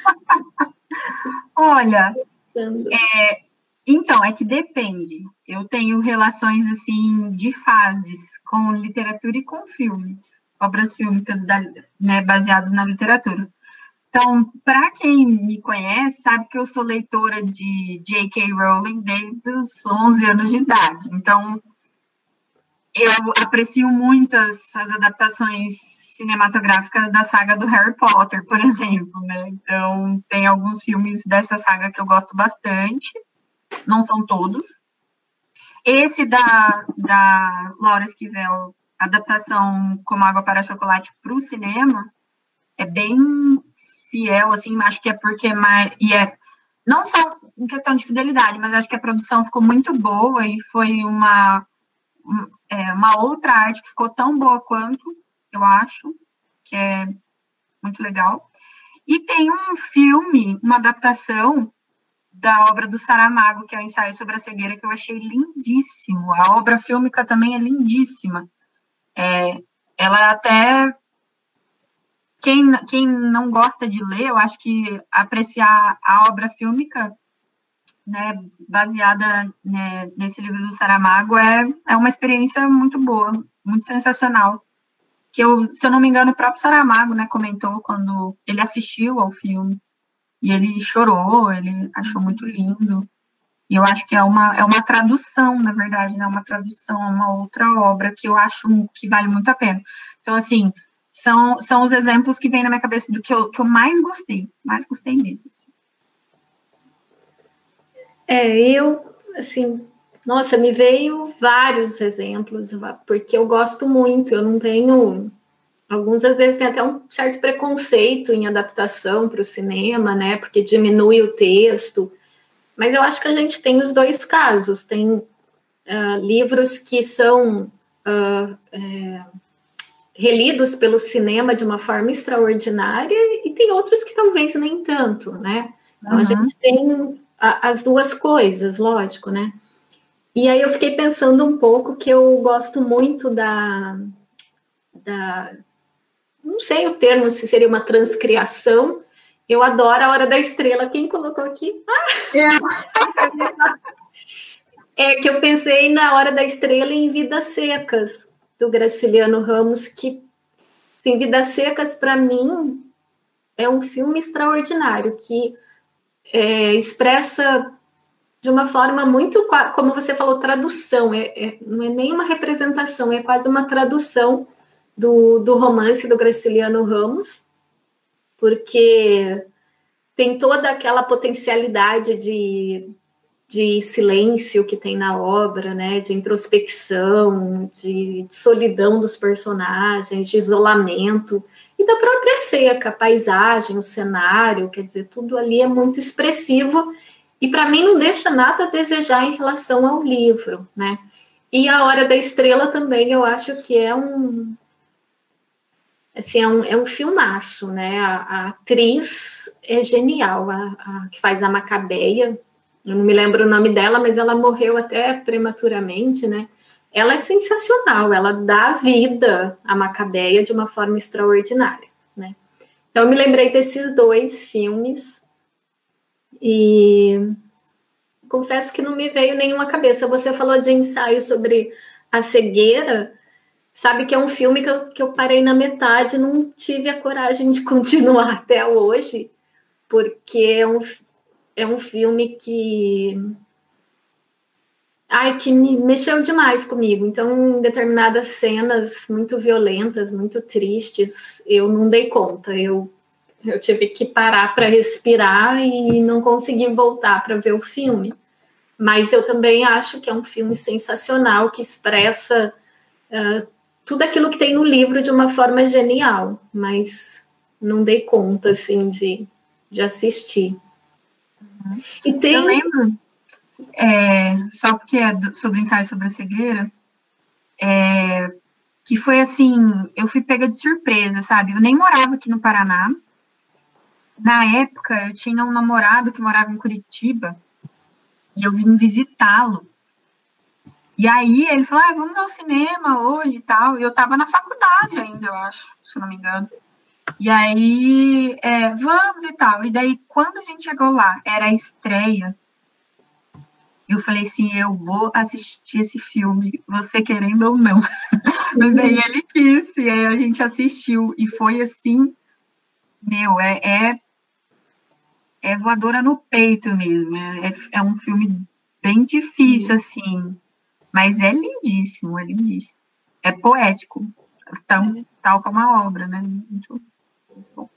Olha, é, então, é que depende. Eu tenho relações, assim, de fases com literatura e com filmes, obras fílmicas da, né, baseadas na literatura. Então, para quem me conhece, sabe que eu sou leitora de J K. Rowling desde os onze anos de idade. Então, eu aprecio muito as, as adaptações cinematográficas da saga do Harry Potter, por exemplo, né? Então, tem alguns filmes dessa saga que eu gosto bastante, não são todos. Esse da, da Laura Esquivel, adaptação Como Água para Chocolate para o cinema, é bem fiel, assim, acho que é porque é mais, e é não só em questão de fidelidade, mas acho que a produção ficou muito boa e foi uma É uma outra arte que ficou tão boa quanto, eu acho, que é muito legal. E tem um filme, uma adaptação da obra do Saramago, que é o Ensaio sobre a Cegueira, que eu achei lindíssimo. A obra fílmica também é lindíssima. É, ela até... Quem, quem não gosta de ler, eu acho que apreciar a obra fílmica, né, baseada, né, nesse livro do Saramago, é, é uma experiência muito boa, muito sensacional. Que eu, se eu não me engano, o próprio Saramago, né, comentou quando ele assistiu ao filme, e ele chorou, ele achou muito lindo. E eu acho que é uma, é uma tradução, na verdade, né, uma tradução, uma outra obra que eu acho que vale muito a pena. Então, assim, são, são os exemplos que vêm na minha cabeça do que eu, que eu mais gostei, mais gostei mesmo. Assim. É, eu, assim, nossa, me veio vários exemplos, porque eu gosto muito, eu não tenho... Alguns, às vezes, tem até um certo preconceito em adaptação para o cinema, né, porque diminui o texto, mas eu acho que a gente tem os dois casos, tem uh, livros que são uh, é, relidos pelo cinema de uma forma extraordinária e tem outros que talvez nem tanto, né, então uhum. a gente tem as duas coisas, lógico, né? E aí eu fiquei pensando um pouco que eu gosto muito da, da não sei o termo, se seria uma transcriação. Eu adoro A Hora da Estrela. Quem colocou aqui? Ah! É que eu pensei na Hora da Estrela em Vidas Secas, do Graciliano Ramos, que, assim, Vidas Secas, para mim, é um filme extraordinário, que é, expressa de uma forma muito, como você falou, tradução, é, é, não é nem uma representação, é quase uma tradução do, do romance do Graciliano Ramos, porque tem toda aquela potencialidade de, de silêncio que tem na obra, né, de introspecção, de, de solidão dos personagens, de isolamento, e da própria seca, a paisagem, o cenário, quer dizer, tudo ali é muito expressivo, e para mim não deixa nada a desejar em relação ao livro, né? E A Hora da Estrela também, eu acho que é um, assim, é um, é um filmaço, né? A, a atriz é genial, a, a que faz a Macabeia, eu não me lembro o nome dela, mas ela morreu até prematuramente, né? Ela é sensacional, ela dá vida à Macabeia de uma forma extraordinária, né? Então, eu me lembrei desses dois filmes, e confesso que não me veio nenhuma cabeça. Você falou de ensaio sobre a cegueira. sabe que é um filme que eu, que eu parei na metade, não tive a coragem de continuar até hoje, porque é um, é um filme que... Ai, que me mexeu demais comigo. Então, em determinadas cenas muito violentas, muito tristes, eu não dei conta. Eu, eu tive que parar para respirar e não consegui voltar para ver o filme. Mas eu também acho que é um filme sensacional, que expressa uh, tudo aquilo que tem no livro de uma forma genial. Mas não dei conta, assim, de, de assistir. Uhum. E tem... Eu lembro... É, só porque é do, sobre o ensaio sobre a cegueira, é, que foi assim, eu fui pega de surpresa, sabe? Eu nem morava aqui no Paraná. Na época, eu tinha um namorado que morava em Curitiba, e eu vim visitá-lo. E aí, ele falou, ah, vamos ao cinema hoje e tal. E eu tava na faculdade ainda, eu acho, se não me engano. E aí, é, vamos e tal. E daí, quando a gente chegou lá, era a estreia. Eu falei assim, eu vou assistir esse filme, você querendo ou não. Mas daí ele quis, e aí a gente assistiu. E foi assim, meu, é, é, é voadora no peito mesmo. É, é um filme bem difícil, assim. Mas é lindíssimo, é lindíssimo. É poético, tal, tal como a obra, né? Muito, muito bom.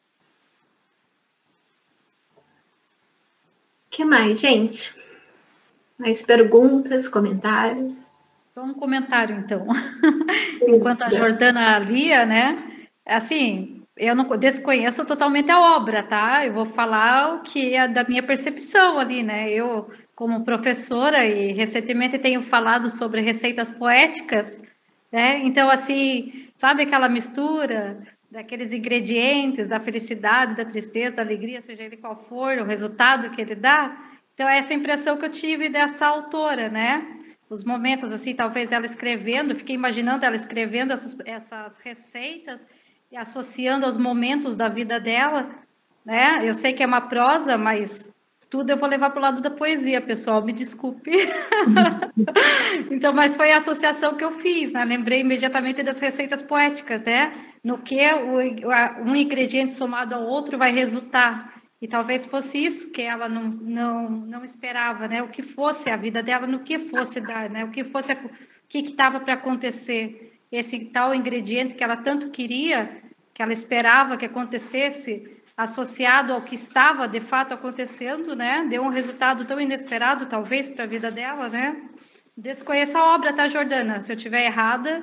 O que mais, gente? Mais perguntas, comentários? Só um comentário, então. Enquanto a Jordana lia, né? Assim, eu não desconheço totalmente a obra, tá? Eu vou falar o que é da minha percepção ali, né? Eu, como professora, e recentemente tenho falado sobre receitas poéticas, né? Então, assim, sabe aquela mistura daqueles ingredientes, da felicidade, da tristeza, da alegria, seja ele qual for, o resultado que ele dá? Então, essa impressão que eu tive dessa autora, né? Os momentos, assim, talvez ela escrevendo, fiquei imaginando ela escrevendo essas, essas receitas e associando aos momentos da vida dela, né? Eu sei que é uma prosa, mas tudo eu vou levar para o lado da poesia, pessoal, me desculpe. Então, mas foi a associação que eu fiz, né? Lembrei imediatamente das receitas poéticas, né? No que o, um ingrediente somado ao outro vai resultar. E talvez fosse isso que ela não, não, não esperava, né? O que fosse a vida dela, no que fosse dar, né? O que fosse, o que estava para acontecer. Esse tal ingrediente que ela tanto queria, que ela esperava que acontecesse, associado ao que estava de fato acontecendo, né? Deu um resultado tão inesperado, talvez, para a vida dela, né? Desconheço a obra, tá, Jordana? Se eu estiver errada...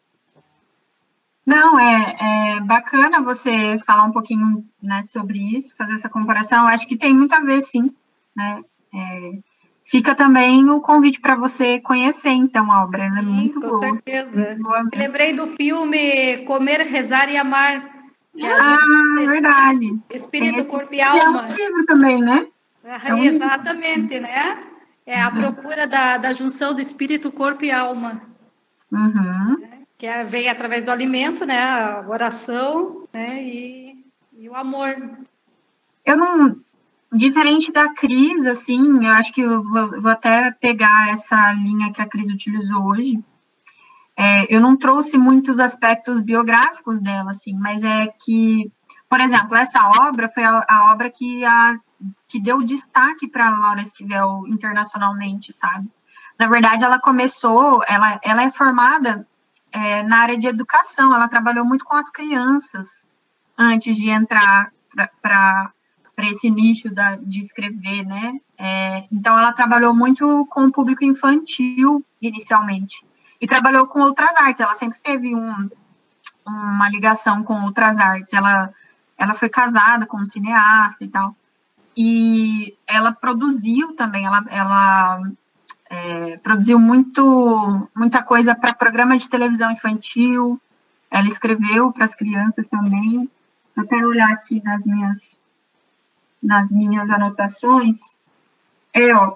Não, é, é bacana você falar um pouquinho, né, sobre isso, fazer essa comparação. Acho que tem muito a ver, sim, né? É, fica também o convite para você conhecer, então, a obra. Ela é sim, muito com boa. certeza. Muito boa mesmo. Lembrei do filme Comer, Rezar e Amar. Que é ah, espírito, verdade. Espírito, esse, Corpo e Alma. Que é um livro também, né? Ah, É um exatamente, livro. né? É a procura da, da junção do espírito, corpo e alma. Uhum. Né? Que é, vem através do alimento, né? A oração, né? E, e o amor. Eu não... Diferente da Cris, assim, eu acho que eu vou, vou até pegar essa linha que a Cris utilizou hoje. É, eu não trouxe muitos aspectos biográficos dela, assim, mas é que, por exemplo, essa obra foi a, a obra que, a, que deu destaque para a Laura Esquivel internacionalmente, sabe? Na verdade, ela começou, ela, ela é formada é, na área de educação, ela trabalhou muito com as crianças antes de entrar para para esse nicho da, de escrever, né? É, então, ela trabalhou muito com o público infantil, inicialmente, e trabalhou com outras artes, ela sempre teve um, uma ligação com outras artes, ela, ela foi casada com um cineasta e tal, e ela produziu também, ela, ela é, produziu muito, muita coisa para programa de televisão infantil, ela escreveu para as crianças também, vou até olhar aqui nas minhas... nas minhas anotações, é, ó,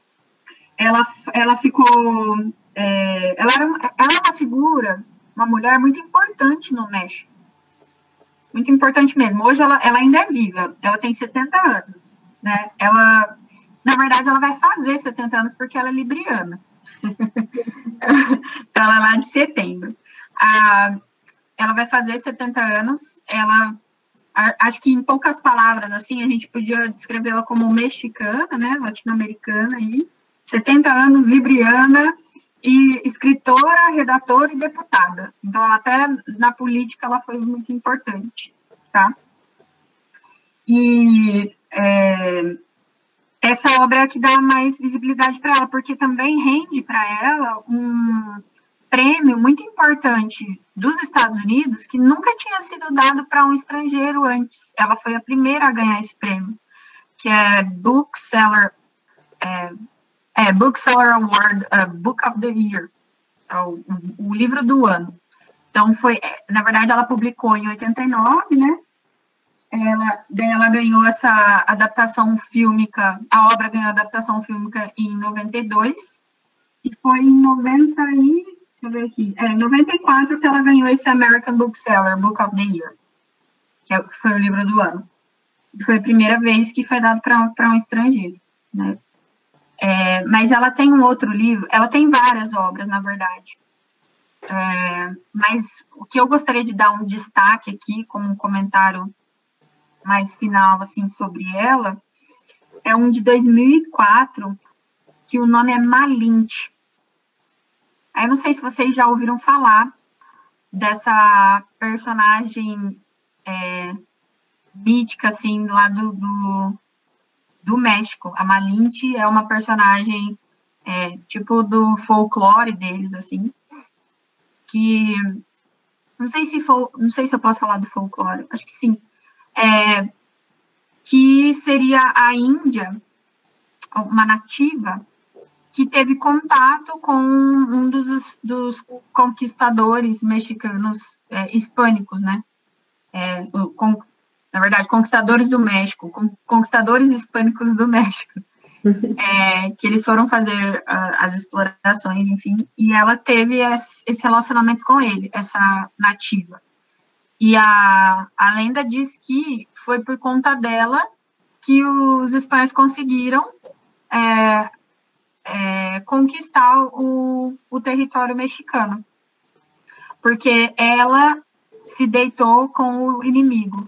ela, ela ficou, é, ela, era, ela é uma figura, uma mulher muito importante no México, muito importante mesmo, hoje ela, ela ainda é viva, ela tem setenta anos, né, ela, na verdade, ela vai fazer setenta anos porque ela é libriana, então ela é lá de setembro, a, ela vai fazer setenta anos, ela, a, acho que em poucas palavras, assim, a gente podia descrevê-la como mexicana, né, latino-americana, aí, setenta anos, libriana, e escritora, redatora e deputada. Então, até na política, ela foi muito importante, tá? E é, essa obra é que dá mais visibilidade para ela, porque também rende para ela um prêmio muito importante dos Estados Unidos, que nunca tinha sido dado para um estrangeiro antes. Ela foi a primeira a ganhar esse prêmio, que é Bookseller, é, é Bookseller Award, uh, Book of the Year, é o, o livro do ano. Então, foi, na verdade, ela publicou em oitenta e nove, né? Ela, ela ganhou essa adaptação fílmica, a obra ganhou adaptação fílmica em noventa e dois, e foi em noventa e, deixa eu ver aqui, é, noventa e quatro que ela ganhou esse American Bookseller, Book of the Year, que foi o livro do ano. Foi a primeira vez que foi dado para um estrangeiro, né? É, mas ela tem um outro livro, ela tem várias obras, na verdade. É, mas o que eu gostaria de dar um destaque aqui, como um comentário mais final, assim, sobre ela, é um de dois mil e quatro, que o nome é Malint. Eu não sei se vocês já ouviram falar dessa personagem é, mítica, assim, lá do, do, do México. A Malint é uma personagem, é, tipo, do folclore deles, assim, que, não sei se for, não sei se eu posso falar do folclore, acho que sim, é, que seria a Índia, uma nativa, que teve contato com um dos, dos conquistadores mexicanos, é, hispânicos, né? É, com, na verdade, conquistadores do México, conquistadores hispânicos do México, é, que eles foram fazer uh, as explorações, enfim, e ela teve esse relacionamento com ele, essa nativa. E a, a lenda diz que foi por conta dela que os espanhóis conseguiram é, é, conquistar o, o território mexicano, porque ela se deitou com o inimigo.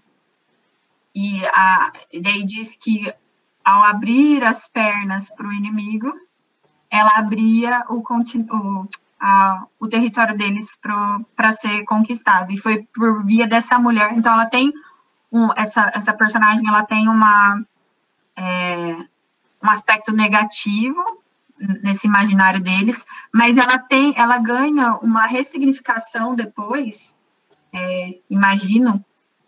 E, a, e daí diz que, ao abrir as pernas para o inimigo, ela abria o, o, a, o território deles para ser conquistado. E foi por via dessa mulher. Então, ela tem um, essa, essa personagem, ela tem uma, é, um aspecto negativo nesse imaginário deles, mas ela tem, ela ganha uma ressignificação depois, é, imagino,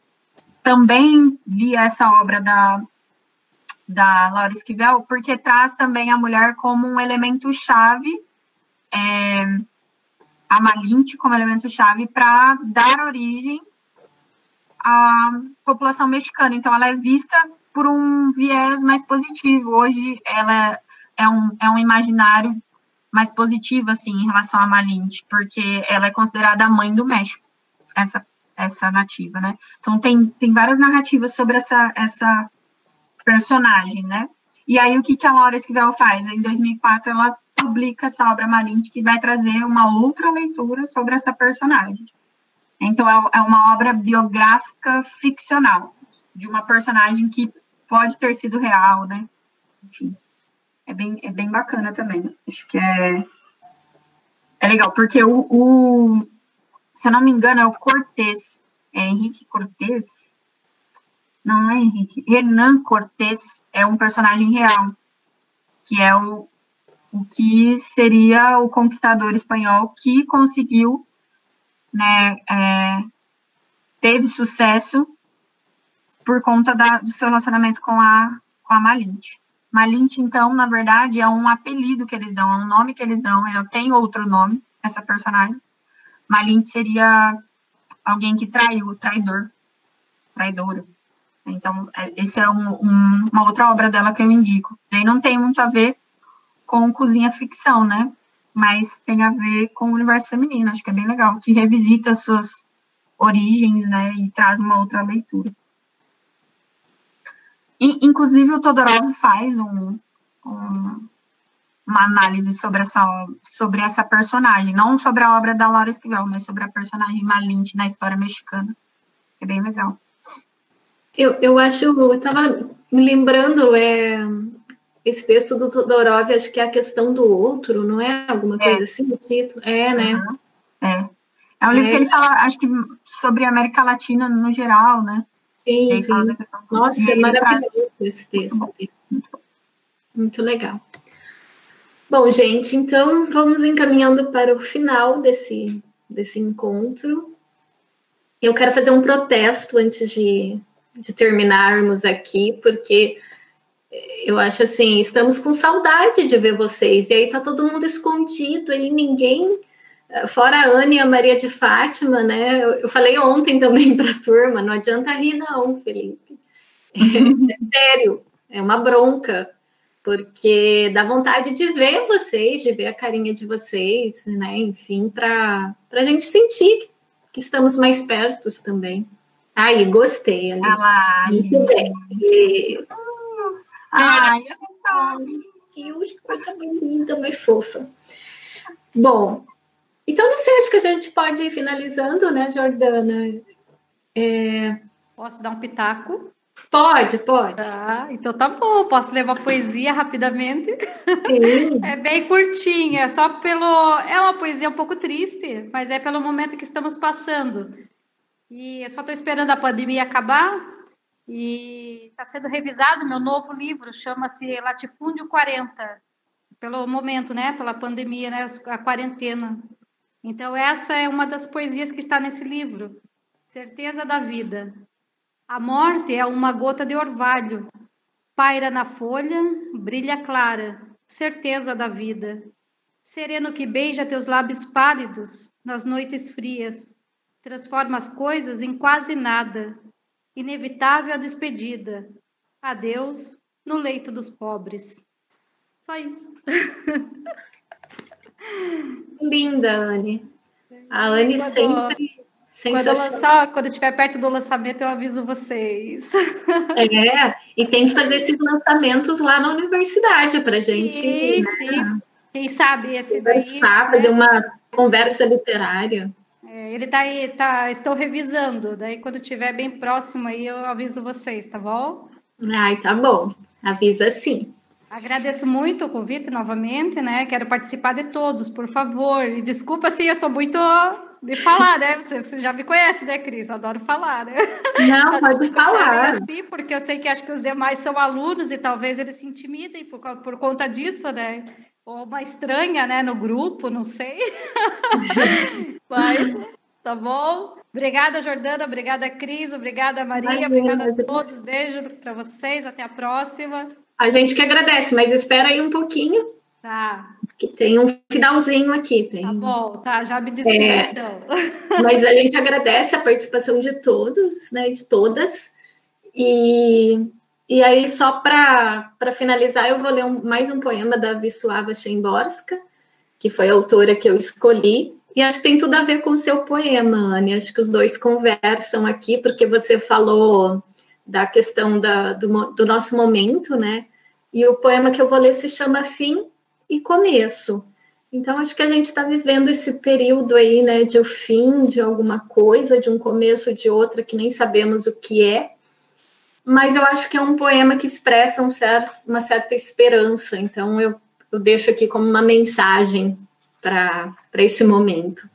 também via essa obra da, da Laura Esquivel, porque traz também a mulher como um elemento-chave, é, a Malint como elemento-chave para dar origem à população mexicana. Então, ela é vista por um viés mais positivo. Hoje, ela é um, é um imaginário mais positivo, assim, em relação a Malint, porque ela é considerada a mãe do México, essa, essa nativa, né? Então, tem, tem várias narrativas sobre essa, essa personagem, né? E aí, o que, que a Laura Esquivel faz? Em dois mil e quatro, ela publica essa obra Malint, que vai trazer uma outra leitura sobre essa personagem. Então, é, é uma obra biográfica ficcional, de uma personagem que pode ter sido real, né? Enfim. É bem, é bem bacana também. Acho que é, é legal, porque o, o, se eu não me engano, é o Cortés, é Henrique Cortés? Não, não é Henrique. Hernán Cortés é um personagem real, que é o, o que seria o conquistador espanhol que conseguiu, né, é, teve sucesso por conta da, do seu relacionamento com a, com a Malint. Malint, então, na verdade, é um apelido que eles dão, é um nome que eles dão, ela tem outro nome, essa personagem. Malint seria alguém que traiu, traidor, traidora. Então, esse é um, um, uma outra obra dela que eu indico. Daí não tem muito a ver com cozinha ficção, né? Mas tem a ver com o universo feminino, acho que é bem legal, que revisita as suas origens, né, e traz uma outra leitura. Inclusive, o Todorov faz um, um, uma uma análise sobre essa, sobre essa personagem, não sobre a obra da Laura Esquivel, mas sobre a personagem Malinte na história mexicana. É bem legal. Eu, eu acho, eu estava me lembrando, é, esse texto do Todorov, acho que é a questão do outro, não é? Alguma coisa é. assim, o título? É, né? Uhum. É. É um livro é. que ele fala, acho que, sobre a América Latina no geral, né? Sim, sim. Fala da questão do... Nossa, é maravilhoso traz... esse texto. Muito, Muito legal. Bom, gente, então vamos encaminhando para o final desse, desse encontro. Eu quero fazer um protesto antes de, de terminarmos aqui, porque eu acho assim, estamos com saudade de ver vocês, e aí tá todo mundo escondido, aí ninguém, fora a Ana e a Maria de Fátima, né? Eu, eu falei ontem também para a turma, não adianta rir não, Felipe. É, é sério, é uma bronca, porque dá vontade de ver vocês, de ver a carinha de vocês, né? Enfim, para a gente sentir que estamos mais perto também. Aí, gostei. Ali. Ah lá, muito bem. E... Ai, que coisa mais linda, mais fofa. Bom, então não sei, acho que a gente pode ir finalizando, né, Jordana? É... Posso dar um pitaco? Pode, pode. Ah, então tá bom, posso levar poesia rapidamente. Sim. É bem curtinha, só pelo... É uma poesia um pouco triste, mas é pelo momento que estamos passando. E eu só estou esperando a pandemia acabar e está sendo revisado meu novo livro, chama-se Latifúndio quarenta, pelo momento, né, pela pandemia, né, a quarentena. Então essa é uma das poesias que está nesse livro, Certeza da Vida. A morte é uma gota de orvalho, paira na folha, brilha clara, certeza da vida. Sereno que beija teus lábios pálidos nas noites frias, transforma as coisas em quase nada, inevitável a despedida. Adeus no leito dos pobres. Só isso. Linda, Anne. A Anne sempre... Quando, eu lançar, quando estiver perto do lançamento, eu aviso vocês. É, e tem que fazer esses lançamentos lá na universidade para a gente. Sim, né? Sim. Quem sabe esse conversar, daí, fazer né? uma conversa literária. É, ele tá aí, tá, estou revisando. Daí, quando estiver bem próximo aí, eu aviso vocês, tá bom? Ai, tá bom. Avisa sim. Agradeço muito o convite novamente, né? Quero participar de todos, por favor. E desculpa se eu sou muito de falar, né? Você, você já me conhece, né, Cris? Eu adoro falar, né? Não, pode falar. Assim, porque eu sei que acho que os demais são alunos e talvez eles se intimidem por, por conta disso, né? Ou uma estranha, né, no grupo, não sei. Mas, tá bom? Obrigada, Jordana. Obrigada, Cris. Obrigada, Maria. Ai, obrigada a todos. Beijo para vocês. Até a próxima. A gente que agradece, mas espera aí um pouquinho. Tá. Que tem um finalzinho aqui. Tem... Tá bom, tá. Já me despedi, é, então. Mas a gente agradece a participação de todos, né, de todas. E, e aí, só para finalizar, eu vou ler um, mais um poema da Wisława Szymborska, que foi a autora que eu escolhi. E acho que tem tudo a ver com o seu poema, Anne. Acho que os dois conversam aqui, porque você falou da questão da, do, do nosso momento, né? E o poema que eu vou ler se chama Fim e Começo. Então, acho que a gente está vivendo esse período aí, né, de o fim de alguma coisa, de um começo de outra, que nem sabemos o que é, mas eu acho que é um poema que expressa um certo, uma certa esperança, então eu, eu deixo aqui como uma mensagem para esse momento.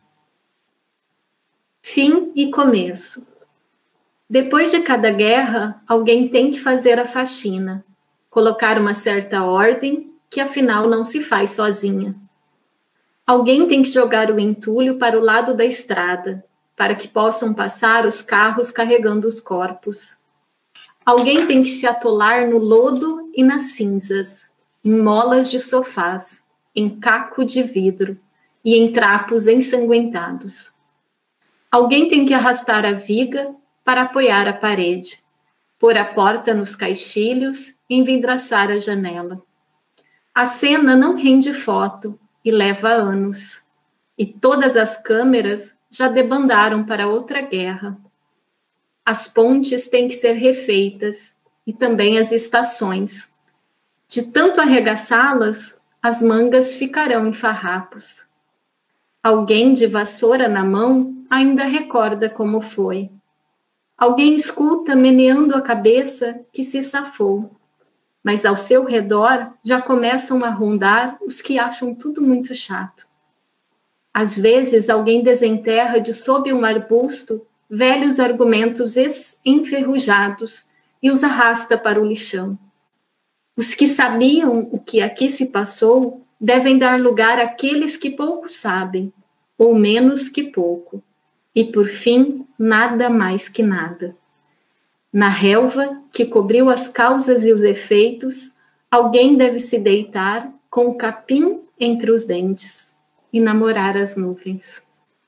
Fim e começo. Depois de cada guerra, alguém tem que fazer a faxina, colocar uma certa ordem, que afinal não se faz sozinha. Alguém tem que jogar o entulho para o lado da estrada, para que possam passar os carros carregando os corpos. Alguém tem que se atolar no lodo e nas cinzas, em molas de sofás, em caco de vidro e em trapos ensanguentados. Alguém tem que arrastar a viga para apoiar a parede, pôr a porta nos caixilhos e envidraçar a janela. A cena não rende foto e leva anos, e todas as câmeras já debandaram para outra guerra. As pontes têm que ser refeitas, e também as estações. De tanto arregaçá-las, as mangas ficarão em farrapos. Alguém de vassoura na mão ainda recorda como foi. Alguém escuta meneando a cabeça que se safou. Mas ao seu redor já começam a rondar os que acham tudo muito chato. Às vezes alguém desenterra de sob um arbusto velhos argumentos enferrujados e os arrasta para o lixão. Os que sabiam o que aqui se passou devem dar lugar àqueles que pouco sabem, ou menos que pouco, e por fim, nada mais que nada. Na relva que cobriu as causas e os efeitos, alguém deve se deitar com o capim entre os dentes e namorar as nuvens.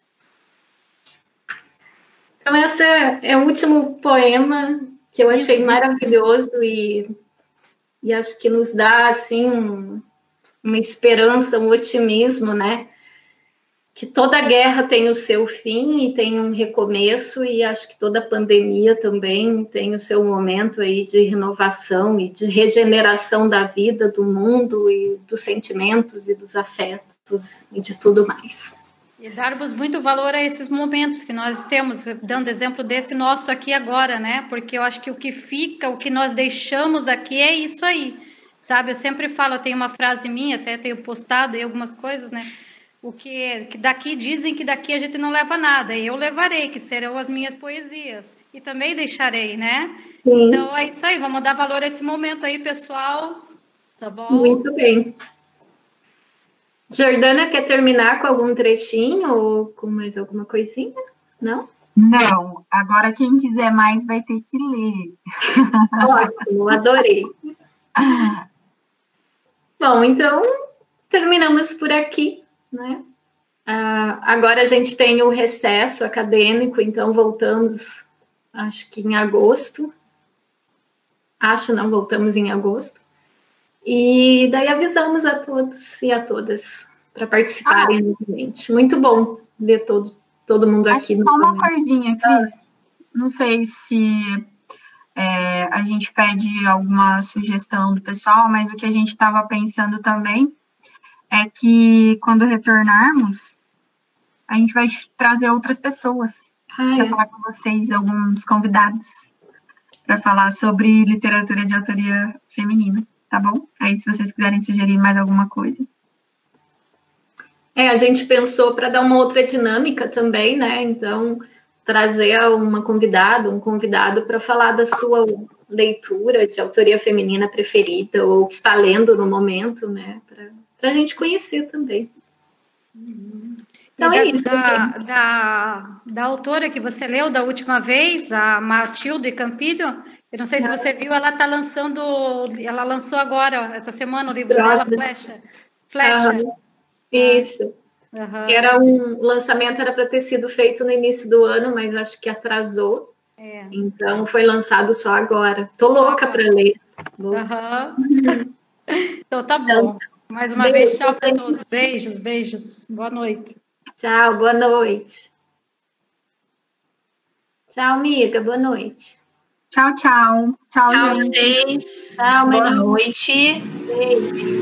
Então, esse é o último poema que eu achei maravilhoso e, e acho que nos dá, assim, um, uma esperança, um otimismo, né? Que toda guerra tem o seu fim e tem um recomeço, e acho que toda pandemia também tem o seu momento aí de renovação e de regeneração da vida, do mundo e dos sentimentos e dos afetos e de tudo mais. E darmos muito valor a esses momentos que nós temos, dando exemplo desse nosso aqui agora, né? Porque eu acho que o que fica, o que nós deixamos aqui é isso aí, sabe? Eu sempre falo, eu tenho uma frase minha, até tenho postado aí algumas coisas, né? O que, que daqui dizem que daqui a gente não leva nada, e eu levarei, que serão as minhas poesias, e também deixarei, né? Sim. Então é isso aí, vamos dar valor a esse momento aí, pessoal, tá bom? Muito bem. Jordana, quer terminar com algum trechinho ou com mais alguma coisinha? Não? Não, agora quem quiser mais vai ter que ler. Ótimo, adorei. Bom, então terminamos por aqui. Né? Ah, agora a gente tem o recesso acadêmico, então voltamos, acho que em agosto. Acho não, voltamos em agosto. E daí avisamos a todos e a todas para participarem ah, novamente. Muito bom ver todo, todo mundo aqui. Só uma coisinha, Cris. Ah. Não sei se é, a gente pede alguma sugestão do pessoal, mas o que a gente estava pensando também é que quando retornarmos, a gente vai trazer outras pessoas ah, para é. falar com vocês, alguns convidados, para falar sobre literatura de autoria feminina, tá bom? Aí, se vocês quiserem sugerir mais alguma coisa. É, a gente pensou para dar uma outra dinâmica também, né? Então, trazer uma convidada, um convidado para falar da sua leitura de autoria feminina preferida, ou que está lendo no momento, né? Pra... para a gente conhecer também. Uhum. Então, é isso. Da, da, da autora que você leu da última vez, a Matilde Campilho, eu não sei se você viu, ela está lançando, ela lançou agora, essa semana, o livro Droga. dela, Flecha. Flecha. Uhum. Isso. Uhum. Era um lançamento, era para ter sido feito no início do ano, mas acho que atrasou. É. Então, foi lançado só agora. Estou louca para ler. Uhum. Então, tá bom. Então, mais uma Beijo, vez, tchau para todos. Beijos, beijos. Boa noite. Tchau, boa noite. Tchau, amiga, boa noite. Tchau, tchau. Tchau, tchau gente. Vocês. Tchau, boa noite. Beijo.